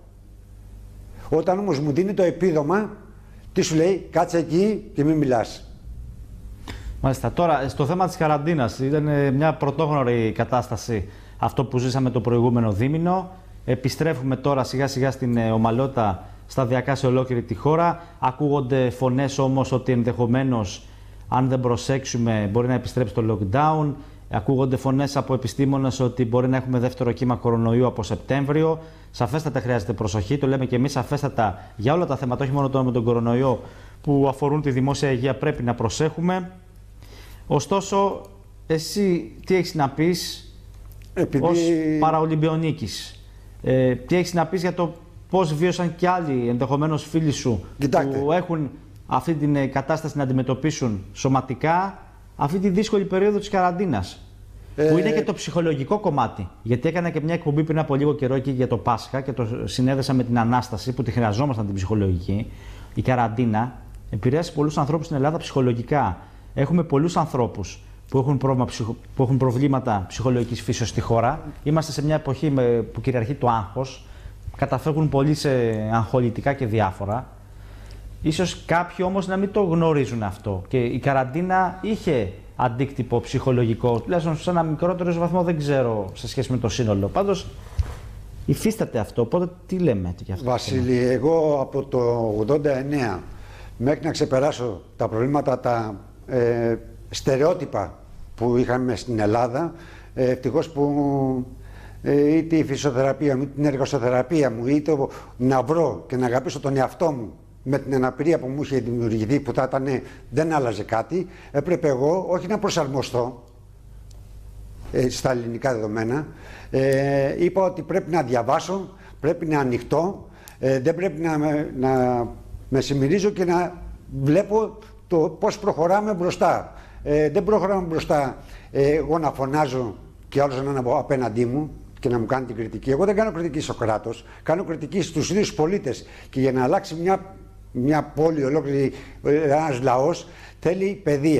C: Όταν όμως μου δίνει το επίδομα, τι σου λέει, κάτσε εκεί και μην μιλάς.
A: Μάλιστα. Τώρα, στο θέμα της καραντίνας, ήταν μια πρωτόγνωρη κατάσταση αυτό που ζήσαμε το προηγούμενο δίμηνο. Επιστρέφουμε τώρα σιγά σιγά στην ομαλότητα σταδιακά σε ολόκληρη τη χώρα. Ακούγονται φωνές όμως ότι ενδεχομένως, αν δεν προσέξουμε, μπορεί να επιστρέψει το lockdown. Ακούγονται φωνές από επιστήμονες ότι μπορεί να έχουμε δεύτερο κύμα κορονοϊού από Σεπτέμβριο. Σαφέστατα χρειάζεται προσοχή, το λέμε και εμείς σαφέστατα για όλα τα θέματα, όχι μόνο τώρα με τον κορονοϊό που αφορούν τη δημόσια υγεία, πρέπει να προσέχουμε. Ωστόσο, εσύ τι έχεις να πεις Επειδή... ως παραολυμπιονίκης, ε, τι έχεις να πεις για το πώς βίωσαν και άλλοι ενδεχομένως φίλοι σου Κοιτάξτε. που έχουν αυτή την κατάσταση να αντιμετωπίσουν σωματικά αυτή τη δύσκολη περίοδο της καραντίνας. Ε... Που είναι και το ψυχολογικό κομμάτι. Γιατί έκανα και μια εκπομπή πριν από λίγο καιρό εκεί για το Πάσχα και το συνέδεσα με την Ανάσταση που τη χρειαζόμασταν την ψυχολογική. Η καραντίνα επηρέασε πολλούς ανθρώπους στην Ελλάδα ψυχολογικά. Έχουμε πολλούς ανθρώπους που έχουν, πρόβλημα, που έχουν προβλήματα ψυχολογικής φύσεως στη χώρα. Είμαστε σε μια εποχή που κυριαρχεί το άγχος. Καταφεύγουν πολλοί σε αγχολητικά και διάφορα. Ίσως κάποιοι όμως να μην το γνωρίζουν αυτό. Και η καραντίνα είχε αντίκτυπο ψυχολογικό, τουλάχιστον σε ένα μικρότερο βαθμό, δεν ξέρω σε σχέση με το σύνολο. Πάντως υφίσταται αυτό. Οπότε τι λέμε για αυτό.
C: Βασίλη, εγώ από το ογδόντα εννέα μέχρι να ξεπεράσω τα προβλήματα, τα ε, στερεότυπα που είχαμε στην Ελλάδα, ε, ευτυχώς που ε, είτε η φυσιοθεραπεία μου, είτε την εργοσοθεραπεία μου, είτε να βρω και να αγαπήσω τον εαυτό μου με την αναπηρία που μου είχε δημιουργηθεί, που θα ήταν, δεν άλλαζε κάτι, έπρεπε εγώ όχι να προσαρμοστώ ε, στα ελληνικά δεδομένα, ε, είπα ότι πρέπει να διαβάσω, πρέπει να ανοιχτώ, ε, δεν πρέπει να, να με συμμερίζω και να βλέπω το πώς προχωράμε μπροστά. Ε, δεν προχωράμε μπροστά ε, εγώ να φωνάζω και άλλος να είναι απέναντί μου και να μου κάνει την κριτική. Εγώ δεν κάνω κριτική στο κράτος, κάνω κριτική στους ίδιους πολίτες. Και για να αλλάξει μια, μια πόλη ολόκληρη, ένας λαός, θέλει παιδεία,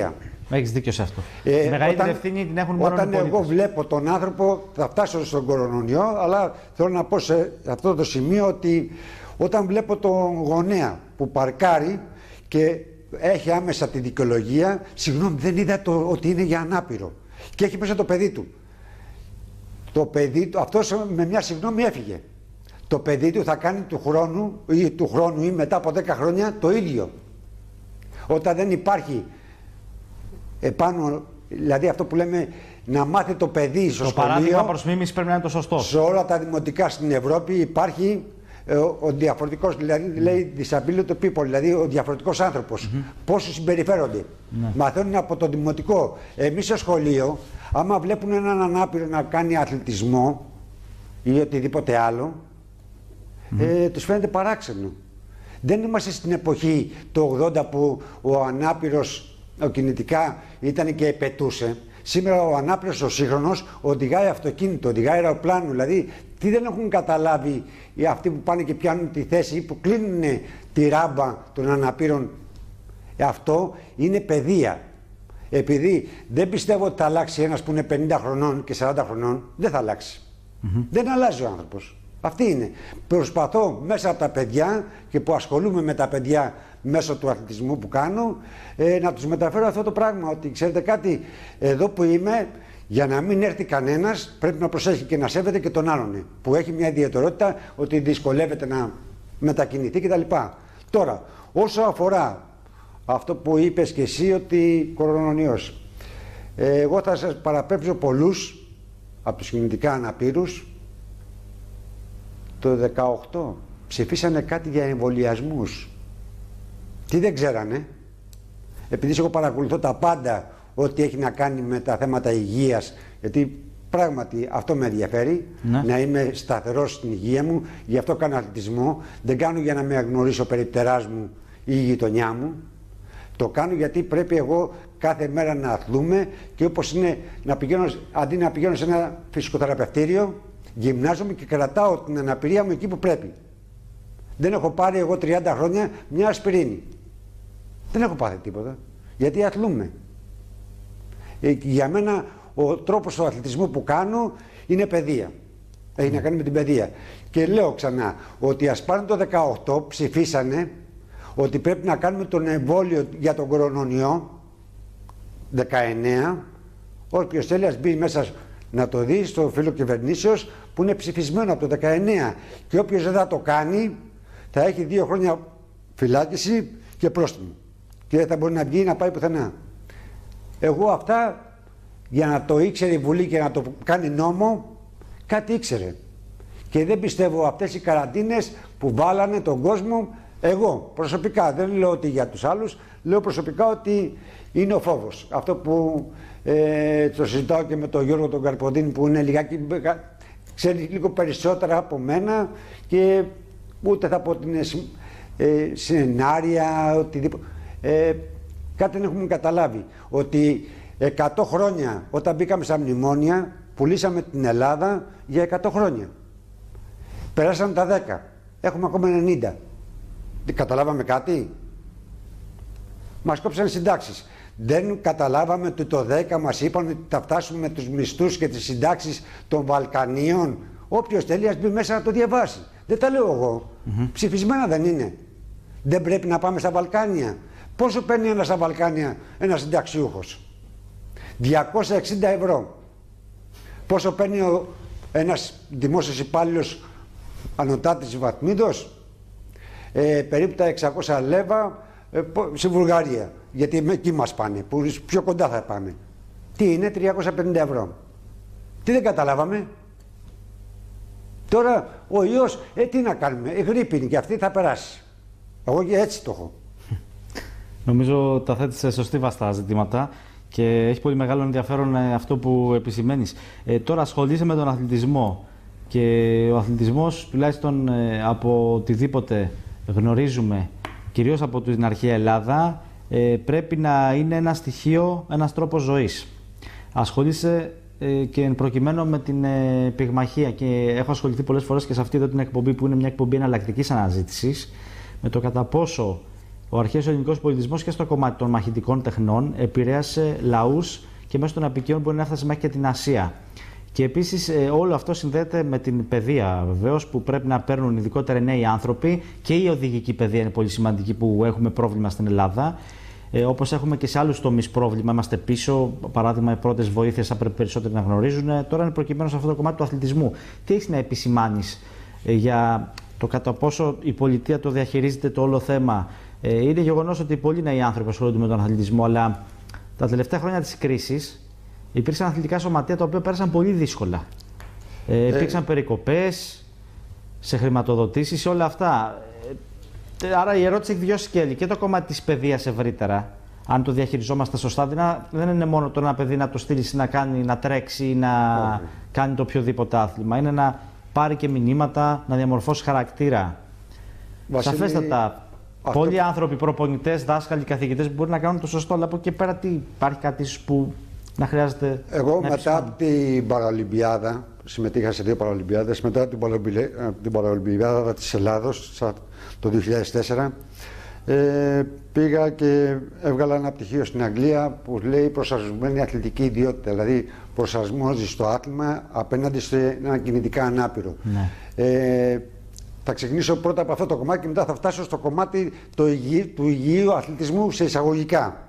A: Έχεις δίκιο σε αυτό.
C: Ε,
A: Η μεγαλύτερη
C: όταν,
A: ευθύνη την έχουν μόνο οι
C: Όταν
A: πολίτες.
C: εγώ βλέπω τον άνθρωπο, θα φτάσω στον κορονοϊό, αλλά θέλω να πω σε αυτό το σημείο ότι όταν βλέπω τον γονέα που παρκάρει και έχει άμεσα τη δικαιολογία, συγγνώμη, δεν είδα το, ότι είναι για ανάπηρο και έχει μέσα το παιδί του. Το παιδί του, αυτός με μια συγγνώμη έφυγε. Το παιδί του θα κάνει του χρόνου ή, του χρόνου ή μετά από δέκα χρόνια το ίδιο. Όταν δεν υπάρχει επάνω, δηλαδή αυτό που λέμε να μάθει το παιδί στο
A: το
C: σχολείο. Το
A: παράδειγμα προς μίμηση πρέπει να είναι το σωστό.
C: Σε όλα τα δημοτικά στην Ευρώπη υπάρχει ε, ο, ο διαφορετικός, δηλαδή mm. λέει disability people, δηλαδή ο διαφορετικός άνθρωπος. Mm-hmm. Πώς συμπεριφέρονται. Mm-hmm. Μαθαίνουν από το δημοτικό. Εμείς στο σχολείο, άμα βλέπουν έναν ανάπηρο να κάνει αθλητισμό ή οτιδήποτε άλλο, mm-hmm. ε, τους φαίνεται παράξενο. Δεν είμαστε στην εποχή του ογδόντα που ο ανάπηρος ο κινητικά ήταν και επετούσε. Σήμερα ο ανάπηρος, ο σύγχρονος, οδηγάει αυτοκίνητο, οδηγάει αεροπλάνο. Δηλαδή, τι δεν έχουν καταλάβει οι αυτοί που πάνε και πιάνουν τη θέση ή που κλείνουν τη ράμπα των αναπήρων. Αυτό είναι παιδεία. Επειδή δεν πιστεύω ότι θα αλλάξει ένας που είναι πενήντα χρονών και σαράντα χρονών, δεν θα αλλάξει. Mm-hmm. Δεν αλλάζει ο άνθρωπος. Αυτή είναι. Προσπαθώ μέσα από τα παιδιά και που ασχολούμαι με τα παιδιά μέσω του αθλητισμού που κάνω, ε, να τους μεταφέρω αυτό το πράγμα. Ότι ξέρετε κάτι, εδώ που είμαι, για να μην έρθει κανένας, πρέπει να προσέχει και να σέβεται και τον άλλον. Που έχει μια ιδιαιτερότητα ότι δυσκολεύεται να μετακινηθεί κτλ. Τώρα, όσο αφορά αυτό που είπες και εσύ, ότι κορονοϊός, ε, εγώ θα σας παραπέμψω πολλούς από τους κινητικά αναπήρους. Το δεκαοκτώ ψηφίσανε κάτι για εμβολιασμούς. Τι δεν ξέρανε, επειδή εγώ παρακολουθώ τα πάντα ό,τι έχει να κάνει με τα θέματα υγείας, γιατί πράγματι αυτό με ενδιαφέρει, ναι. να είμαι σταθερός στην υγεία μου, γι' αυτό κάνω αθλητισμό, δεν κάνω για να με αγνωρίσει ο περιπτεράς μου ή η γειτονιά μου, το κάνω γιατί πρέπει εγώ κάθε μέρα να αθλούμε και όπως είναι να πηγαίνω, αντί να πηγαίνω σε ένα φυσικοθεραπευτήριο, γυμνάζομαι και κρατάω την αναπηρία μου εκεί που πρέπει. Δεν έχω πάρει εγώ τριάντα χρόνια μια ασπιρίνη. Δεν έχω πάθει τίποτα. Γιατί αθλούμε. Ε, για μένα ο τρόπος του αθλητισμού που κάνω είναι παιδεία. Έχει mm. να κάνει με την παιδεία. Και λέω ξανά ότι ας πάνε το δεκαοκτώ ψηφίσανε ότι πρέπει να κάνουμε τον εμβόλιο για τον κορονοϊό δεκαεννέα. Όποιος θέλει ας μπει μέσα να το δει στο φύλλο κυβερνήσεως που είναι ψηφισμένο από το δεκαεννέα. Και όποιος δεν θα το κάνει θα έχει δύο χρόνια φυλάκιση και πρόστιμο. Και δεν θα μπορεί να βγει να πάει πουθενά. Εγώ αυτά, για να το ήξερε η Βουλή και να το κάνει νόμο, κάτι ήξερε. Και δεν πιστεύω αυτές οι καραντίνες που βάλανε τον κόσμο, εγώ προσωπικά, δεν λέω ότι για τους άλλους, λέω προσωπικά ότι είναι ο φόβος. Αυτό που ε, το συζητάω και με τον Γιώργο τον Καρποδίνη που είναι λιγάκι, ξέρει λίγο περισσότερα από μένα και ούτε θα πω ότι είναι ε, σενάρια, οτιδήποτε. Ε, κάτι δεν έχουμε καταλάβει. Ότι εκατό χρόνια όταν μπήκαμε στα μνημόνια, πουλήσαμε την Ελλάδα για εκατό χρόνια. Περάσαν τα δέκα. Έχουμε ακόμα ενενήντα. Καταλάβαμε κάτι? Μας κόψαν συντάξεις. Δεν καταλάβαμε ότι το δέκα μας είπαν ότι θα φτάσουμε με τους μισθούς και τις συντάξεις των Βαλκανίων. Όποιος θέλει ας μπει μέσα να το διαβάσει. Δεν τα λέω εγώ. Mm-hmm. Ψηφισμένα δεν είναι. Δεν πρέπει να πάμε στα Βαλκάνια. Πόσο παίρνει ένα στα Βαλκάνια ένας συνταξιούχος? διακόσια εξήντα ευρώ. Πόσο παίρνει ο, ένας δημόσιος υπάλληλος ανωτάτης βαθμίδος? Ε, περίπου τα εξακόσια λέβα ε, στη Βουλγαρία. Γιατί εκεί μας πάνε, που πιο κοντά θα πάμε. Τι είναι, τριακόσια πενήντα ευρώ. Τι δεν καταλάβαμε? Τώρα ο ιός, ε, τι να κάνουμε, η γρίπη είναι και αυτή θα περάσει. Εγώ και έτσι το έχω.
A: Νομίζω τα θέτεις σε σωστή βαστά ζητήματα και έχει πολύ μεγάλο ενδιαφέρον αυτό που επισημαίνεις. Ε, τώρα ασχολείσαι με τον αθλητισμό και ο αθλητισμός, τουλάχιστον ε, από οτιδήποτε γνωρίζουμε, κυρίως από την αρχαία Ελλάδα, ε, πρέπει να είναι ένα στοιχείο, ένας τρόπος ζωής. Ασχολείσαι ε, και εν προκειμένου με την ε, πυγμαχία και έχω ασχοληθεί πολλές φορές και σε αυτή εδώ την εκπομπή που είναι μια εκπομπή εναλλακτικής αναζήτησης με το κατά πόσο ο αρχαίος ελληνικός πολιτισμός και στο κομμάτι των μαχητικών τεχνών επηρέασε λαούς και μέσω των απικίων μπορεί να έφτασε μέχρι και την Ασία. Και επίσης όλο αυτό συνδέεται με την παιδεία, βεβαίως, που πρέπει να παίρνουν ειδικότερα οι νέοι άνθρωποι, και η οδηγική παιδεία είναι πολύ σημαντική, που έχουμε πρόβλημα στην Ελλάδα. Ε, όπως έχουμε και σε άλλους τομείς πρόβλημα, είμαστε πίσω. Παράδειγμα, οι πρώτες βοήθειες θα πρέπει περισσότεροι να γνωρίζουν. Τώρα είναι προκειμένου σε αυτό το κομμάτι του αθλητισμού. Τι έχεις να επισημάνεις ε, για το κατά πόσο η πολιτεία το διαχειρίζεται το όλο θέμα? Ε, είναι γεγονός ότι πολλοί νέοι άνθρωποι ασχολούνται με τον αθλητισμό, αλλά τα τελευταία χρόνια της κρίσης υπήρξαν αθλητικά σωματεία τα οποία πέρασαν πολύ δύσκολα. Ε, υπήρξαν ε... περικοπές σε χρηματοδοτήσεις, σε όλα αυτά. Ε, άρα η ερώτηση έχει δυο σκέλη. Και το κομμάτι της παιδείας ευρύτερα, αν το διαχειριζόμαστε σωστά, δεν είναι μόνο το ένα παιδί να το στείλει να κάνει, να τρέξει ή να okay. κάνει το οποιοδήποτε άθλημα. Είναι να πάρει και μηνύματα, να διαμορφώσει χαρακτήρα. Βασίλη... Σαφέστατα. Αυτό... Πολλοί άνθρωποι, προπονητές, δάσκαλοι, καθηγητές μπορεί να κάνουν το σωστό, αλλά από εκεί πέρα τι, υπάρχει κάτι που να χρειάζεται.
C: Εγώ
A: να
C: μετά την Παραολυμπιάδα, συμμετείχα σε δύο Παραολυμπιάδες, μετά την, την Παραολυμπιάδα της Ελλάδος το δύο χιλιάδες τέσσερα, ε, πήγα και έβγαλα ένα πτυχίο στην Αγγλία που λέει προσαρμοσμένη αθλητική ιδιότητα, δηλαδή προσαρμόζει στο άθλημα απέναντι σε ένα κινητικά ανάπηρο. Ναι. Ε, Θα ξεκινήσω πρώτα από αυτό το κομμάτι και μετά θα φτάσω στο κομμάτι το υγι... του υγιείου αθλητισμού σε εισαγωγικά.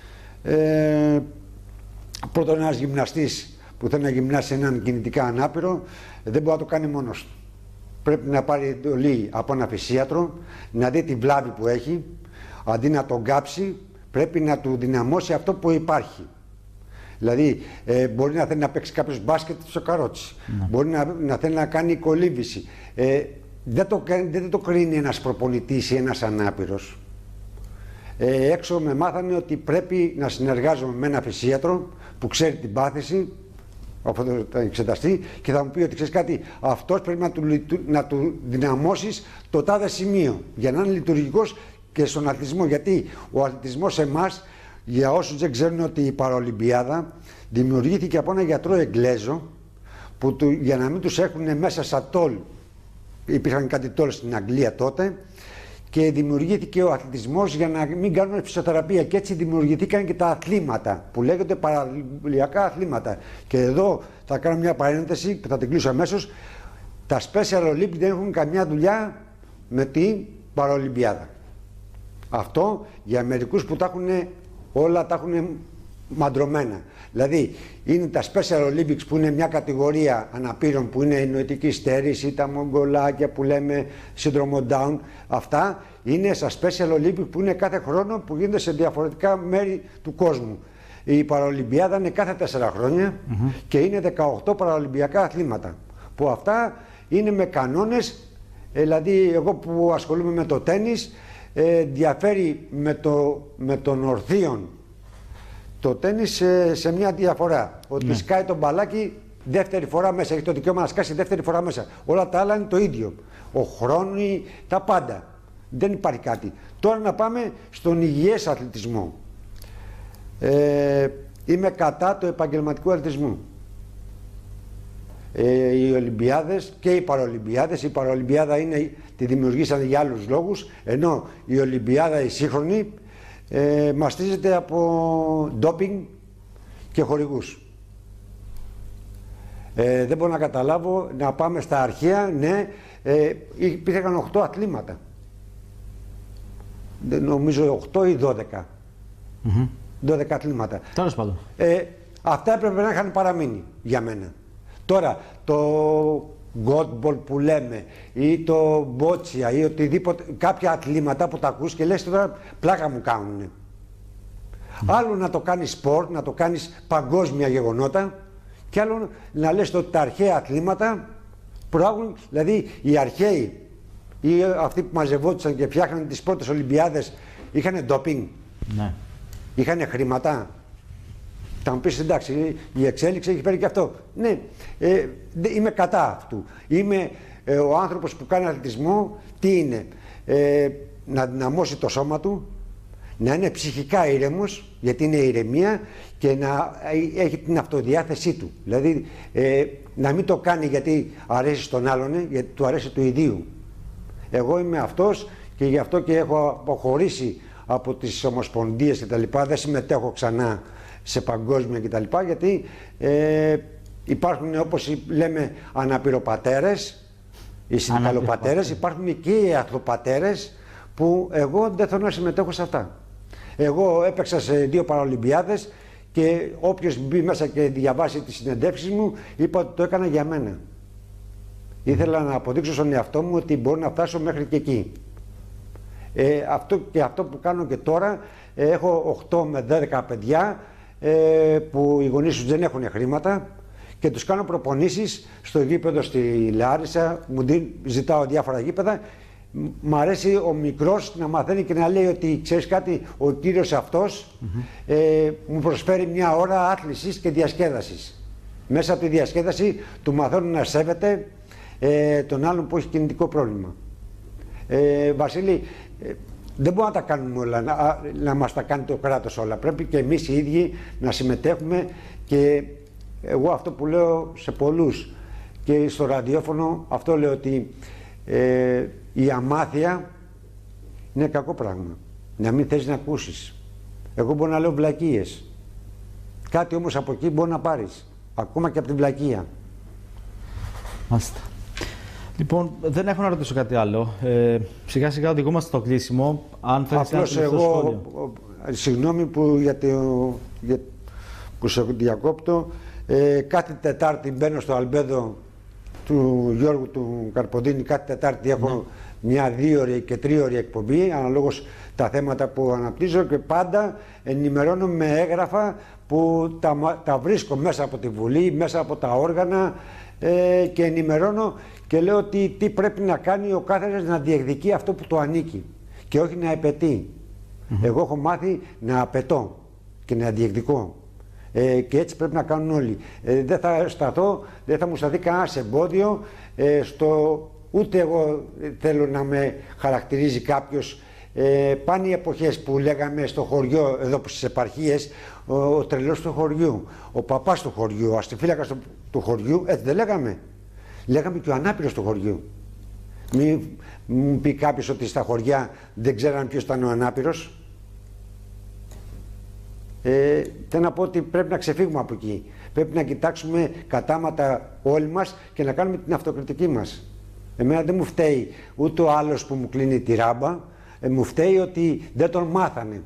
C: Ε, πρώτον, ένας γυμναστής που θέλει να γυμνάσει έναν κινητικά ανάπηρο δεν μπορεί να το κάνει μόνος του. Πρέπει να πάρει εντολή από ένα φυσίατρο, να δει τη βλάβη που έχει, αντί να τον κάψει, πρέπει να του δυναμώσει αυτό που υπάρχει. Δηλαδή, ε, μπορεί να θέλει να παίξει κάποιος μπάσκετ στο καρότσι, ναι. μπορεί να, να θέλει να κάνει κολύμβηση. Ε, Δεν το, δεν το κρίνει ένας προπονητής ή ένας ανάπηρος. Ε, έξω με μάθανε ότι πρέπει να συνεργάζομαι με ένα φυσίατρο που ξέρει την πάθηση, αυτό θα εξεταστεί, και θα μου πει ότι ξέρεις κάτι, αυτός πρέπει να του, να του δυναμώσεις το τάδε σημείο για να είναι λειτουργικός και στον αθλητισμό. Γιατί ο αθλητισμός σε εμάς, για όσους δεν ξέρουν, ότι η Παραολυμπιάδα δημιουργήθηκε από ένα γιατρό Εγγλέζο που του, για να μην τους έχουν μέσα σαν τόλ. Υπήρχαν κάτι τόλ στην Αγγλία τότε και δημιουργήθηκε ο αθλητισμός για να μην κάνουν φυσιοθεραπεία, και έτσι δημιουργηθήκαν και τα αθλήματα που λέγονται παραολυμπιακά αθλήματα. Και εδώ θα κάνω μια παρένθεση που θα την κλείσω αμέσως. Τα Special Olympics δεν έχουν καμιά δουλειά με την Παραολυμπιάδα. Αυτό για μερικούς που τα έχουν όλα τα έχουν μαντρωμένα. Δηλαδή είναι τα Special Olympics που είναι μια κατηγορία αναπήρων που είναι η νοητική στέρηση, τα μογγολάκια που λέμε σύνδρομο Down. Αυτά είναι στα Special Olympics που είναι κάθε χρόνο, που γίνονται σε διαφορετικά μέρη του κόσμου. Η Παραολυμπιάδα είναι κάθε τέσσερα χρόνια mm-hmm. και είναι δεκαοκτώ παραολυμπιακά αθλήματα. Που αυτά είναι με κανόνες, δηλαδή εγώ που ασχολούμαι με το τένις, ε, διαφέρει με, το, με τον ορθίον το τένις σε, σε μια διαφορά. Ότι ναι. σκάει το μπαλάκι δεύτερη φορά μέσα, έχει το δικαίωμα να σκάσει δεύτερη φορά μέσα. Όλα τα άλλα είναι το ίδιο. Ο χρόνος, τα πάντα. Δεν υπάρχει κάτι. Τώρα να πάμε στον υγιές αθλητισμό. Ε, είμαι κατά του επαγγελματικού αθλητισμού. Ε, οι Ολυμπιάδες και οι Παραολυμπιάδες, η Παραολυμπιάδα είναι, τη δημιουργήσαν για άλλους λόγους, ενώ η Ολυμπιάδα η σύγχρονη Ε, μαστίζεται από ντόπινγκ και χορηγούς. Ε, δεν μπορώ να καταλάβω, να πάμε στα αρχαία, ναι, ε, υπήρχαν οκτώ αθλήματα. Νομίζω οκτώ ή δώδεκα. Mm-hmm. δώδεκα αθλήματα.
A: Τέλος πάντων.
C: Ε, αυτά έπρεπε να είχαν παραμείνει για μένα. Τώρα, το γκότμπολ που λέμε ή το μπότσια ή οτιδήποτε, κάποια αθλήματα που τα ακούς και λες τώρα πλάκα μου κάνουνε. Mm. Άλλο να το κάνεις σπορτ, να το κάνεις παγκόσμια γεγονότα, και άλλο να λες ότι τα αρχαία αθλήματα προάγουν, δηλαδή οι αρχαίοι ή αυτοί που μαζευόντουσαν και φτιάχναν τις πρώτες Ολυμπιάδες είχαν ντόπινγκ, ναι. είχαν χρήματα. Θα μου πεις εντάξει, η εξέλιξη έχει φέρει και αυτό. Ναι, ε, είμαι κατά αυτού. Είμαι ε, ο άνθρωπος που κάνει αθλητισμό, τι είναι, ε, να δυναμώσει το σώμα του, να είναι ψυχικά ήρεμος, γιατί είναι ηρεμία, και να έχει την αυτοδιάθεσή του. Δηλαδή ε, να μην το κάνει γιατί αρέσει στον άλλον, γιατί του αρέσει του ιδίου. Εγώ είμαι αυτός και γι' αυτό και έχω αποχωρήσει από τις ομοσπονδίες κτλ. Δεν συμμετέχω ξανά σε παγκόσμια κτλ. Γιατί ε, υπάρχουν, όπως λέμε, αναπηροπατέρες, οι συνδικαλοπατέρες, υπάρχουν και οι αθλοπατέρες που εγώ δεν θέλω να συμμετέχω σε αυτά. Εγώ έπαιξα σε δύο παραολυμπιάδες και όποιος μπει μέσα και διαβάσει τις συνεντεύξεις μου, είπα ότι το έκανα για μένα. Ήθελα να αποδείξω στον εαυτό μου ότι μπορώ να φτάσω μέχρι και εκεί. Ε, αυτό, και αυτό που κάνω και τώρα, ε, έχω οκτώ με δέκα παιδιά ε, που οι γονείς τους δεν έχουν χρήματα και τους κάνω προπονήσεις στο γήπεδο στη Λάρισα, μου δι, ζητάω διάφορα γήπεδα. Μ' αρέσει ο μικρός να μαθαίνει και να λέει ότι ξέρεις κάτι, ο κύριος αυτός mm-hmm. ε, μου προσφέρει μια ώρα άθλησης και διασκέδασης. Μέσα από τη διασκέδαση του μαθαίνουν να σέβεται ε, τον άλλον που έχει κινητικό πρόβλημα. Ε, Βασίλη, ε, δεν μπορούμε να τα κάνουμε όλα, να, να μας τα κάνει το κράτος όλα. Πρέπει και εμείς οι ίδιοι να συμμετέχουμε και εγώ αυτό που λέω σε πολλούς και στο ραδιόφωνο, αυτό λέω ότι ε, η αμάθεια είναι κακό πράγμα. Να μην θες να ακούσεις. Εγώ μπορώ να λέω βλακίες. Κάτι όμως από εκεί μπορεί να πάρεις. Ακόμα και από την βλακεία.
A: Μάλιστα. Λοιπόν, δεν έχω να ρωτήσω κάτι άλλο. Ε, σιγά σιγά οδηγούμαστε στο κλείσιμο. Αν θέλεις να
C: απλώς εγώ, σχόλιο. Συγγνώμη που, για το, για, που σε διακόπτω. Ε, κάθε Τετάρτη μπαίνω στο αλμπέδο του Γιώργου του Καρποντίνη. Κάθε Τετάρτη έχω ναι. μια δίωρη και τρίωρη εκπομπή, αναλόγως τα θέματα που αναπτύσσω, και πάντα ενημερώνω με έγγραφα που τα, τα βρίσκω μέσα από τη Βουλή, μέσα από τα όργανα ε, και ενημερώνω και λέω ότι τι πρέπει να κάνει ο κάθεσας να διεκδικεί αυτό που το ανήκει και όχι να επαιτεί. Mm-hmm. Εγώ έχω μάθει να απαιτώ και να διεκδικώ. Ε, και έτσι πρέπει να κάνουν όλοι. Ε, δεν θα σταθώ, δεν θα μου σταθεί κανένα εμπόδιο, ε, στο, ούτε εγώ θέλω να με χαρακτηρίζει κάποιος. Ε, πάνε οι εποχές που λέγαμε στο χωριό, εδώ στις επαρχίες, ο, ο τρελός του χωριού, ο παπάς του χωριού, ο αστιφύλακας του, του χωριού, έτσι δεν λέγαμε. Λέγαμε και ο ανάπηρος του χωριού. Μην μου πει κάποιος ότι στα χωριά δεν ξέραν ποιος ήταν ο ανάπηρος. Ε, θέλω να πω ότι πρέπει να ξεφύγουμε από εκεί. Πρέπει να κοιτάξουμε κατάματα όλοι μας και να κάνουμε την αυτοκριτική μας. Εμένα δεν μου φταίει ούτε ο άλλος που μου κλείνει τη ράμπα, ε, μου φταίει ότι δεν τον μάθανε.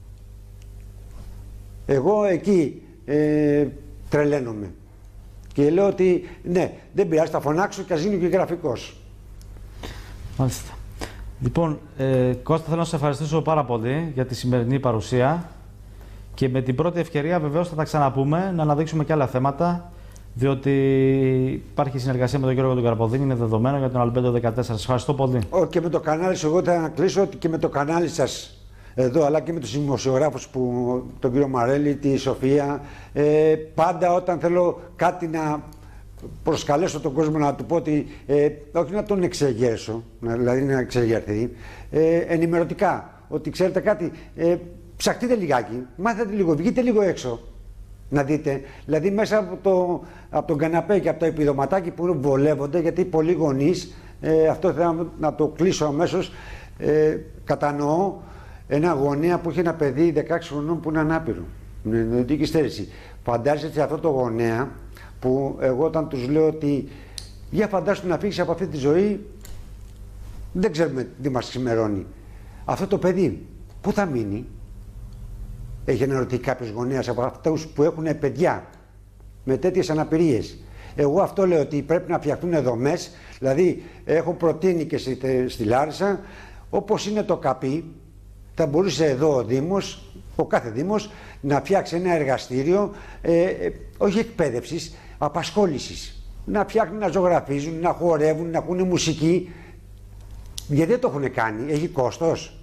C: Εγώ εκεί ε, τρελαίνομαι. Και λέω ότι ναι, δεν πειράζει, θα φωνάξω και ας γίνω και γραφικός.
A: Μάλιστα. Λοιπόν, ε, Κώστα, θέλω να σε ευχαριστήσω πάρα πολύ για τη σημερινή παρουσία. Και με την πρώτη ευκαιρία βεβαίως θα τα ξαναπούμε, να αναδείξουμε και άλλα θέματα, διότι υπάρχει συνεργασία με τον Γιώργο τον Καρποδίνη, είναι δεδομένο, για τον Αλμπέντο δεκατέσσερα. Σας ευχαριστώ πολύ. Ο,
C: και με το κανάλι σου, εγώ θα κλείσω ότι και με το κανάλι σας εδώ, αλλά και με τους δημοσιογράφους, που, τον κύριο Μαρέλη, τη Σοφία, ε, πάντα όταν θέλω κάτι να προσκαλέσω τον κόσμο, να του πω ότι, ε, όχι να τον εξεγέρσω, δηλαδή να εξεγερθεί, ε, ενημερωτικά, ότι ξέρετε κάτι, ε, ψαχτείτε λιγάκι, μάθετε λίγο, βγείτε λίγο έξω να δείτε. Δηλαδή μέσα από, το, από τον καναπέ και από το επιδοματάκι που βολεύονται, γιατί πολλοί γονείς, ε, αυτό θέλω να το κλείσω αμέσως, ε, κατανοώ ένα γονέα που έχει ένα παιδί δεκαέξι χρονών που είναι ανάπηρο, με νοητική στέρηση. Φαντάζεστε αυτό το γονέα που εγώ όταν τους λέω ότι για φαντάσου να φύγεις από αυτή τη ζωή, δεν ξέρουμε τι μας ξημερώνει. Αυτό το παιδί πού θα μείνει? Έχει αναρωτηθεί κάποιος γονέας από αυτούς που έχουν παιδιά με τέτοιες αναπηρίες? Εγώ αυτό λέω, ότι πρέπει να φτιαχτούν δομές. Δηλαδή έχω προτείνει και στη, στη Λάρισα, όπως είναι το ΚΑΠΗ, θα μπορούσε εδώ ο Δήμος, ο κάθε Δήμος, να φτιάξει ένα εργαστήριο, ε, ε, όχι εκπαίδευσης, απασχόλησης. Να φτιάχνουν, να ζωγραφίζουν, να χορεύουν, να ακούνε μουσική. Γιατί δεν το έχουν κάνει, έχει κόστος.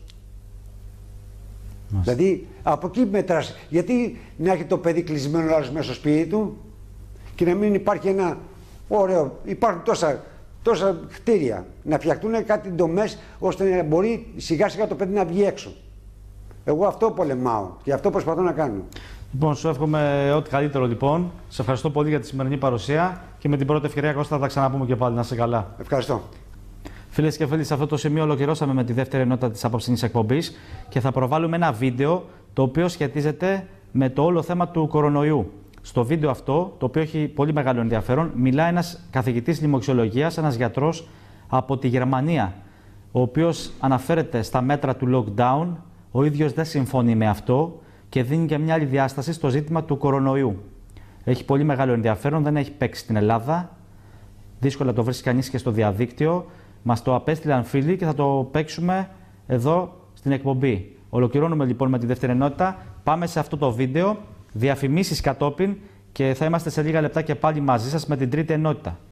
C: Μάλιστα. Δηλαδή από εκεί μετράς. Γιατί να έχει το παιδί κλεισμένο άλλος μέσα στο σπίτι του και να μην υπάρχει ένα ωραίο, υπάρχουν τόσα, τόσα κτίρια, να φτιαχτούν κάτι ντομές ώστε να μπορεί σιγά σιγά το παιδί να βγει έξω. Εγώ αυτό πολεμάω και αυτό προσπαθώ να κάνω.
A: Λοιπόν, σου εύχομαι ό,τι καλύτερο λοιπόν. Σε ευχαριστώ πολύ για τη σημερινή παρουσία και με την πρώτη ευκαιρία, Κώστα, θα τα ξαναπούμε και πάλι. Να είσαι καλά.
C: Ευχαριστώ.
A: Φίλες και φίλοι, σε αυτό το σημείο ολοκληρώσαμε με τη δεύτερη ενότητα της απόψινής εκπομπής και θα προβάλλουμε ένα βίντεο το οποίο σχετίζεται με το όλο θέμα του κορονοϊού. Στο βίντεο αυτό, το οποίο έχει πολύ μεγάλο ενδιαφέρον, μιλάει ένας καθηγητής λοιμοξιολογίας, ένας γιατρός από τη Γερμανία, ο οποίος αναφέρεται στα μέτρα του lockdown, ο ίδιος δεν συμφωνεί με αυτό και δίνει και μια άλλη διάσταση στο ζήτημα του κορονοϊού. Έχει πολύ μεγάλο ενδιαφέρον, δεν έχει παίξει στην Ελλάδα, δύσκολα το βρίσκει κανείς και στο διαδίκτυο. Μας το απέστειλαν φίλοι και θα το παίξουμε εδώ στην εκπομπή. Ολοκληρώνουμε λοιπόν με τη δεύτερη ενότητα. Πάμε σε αυτό το βίντεο, διαφημίσεις κατόπιν και θα είμαστε σε λίγα λεπτά και πάλι μαζί σας με την τρίτη ενότητα.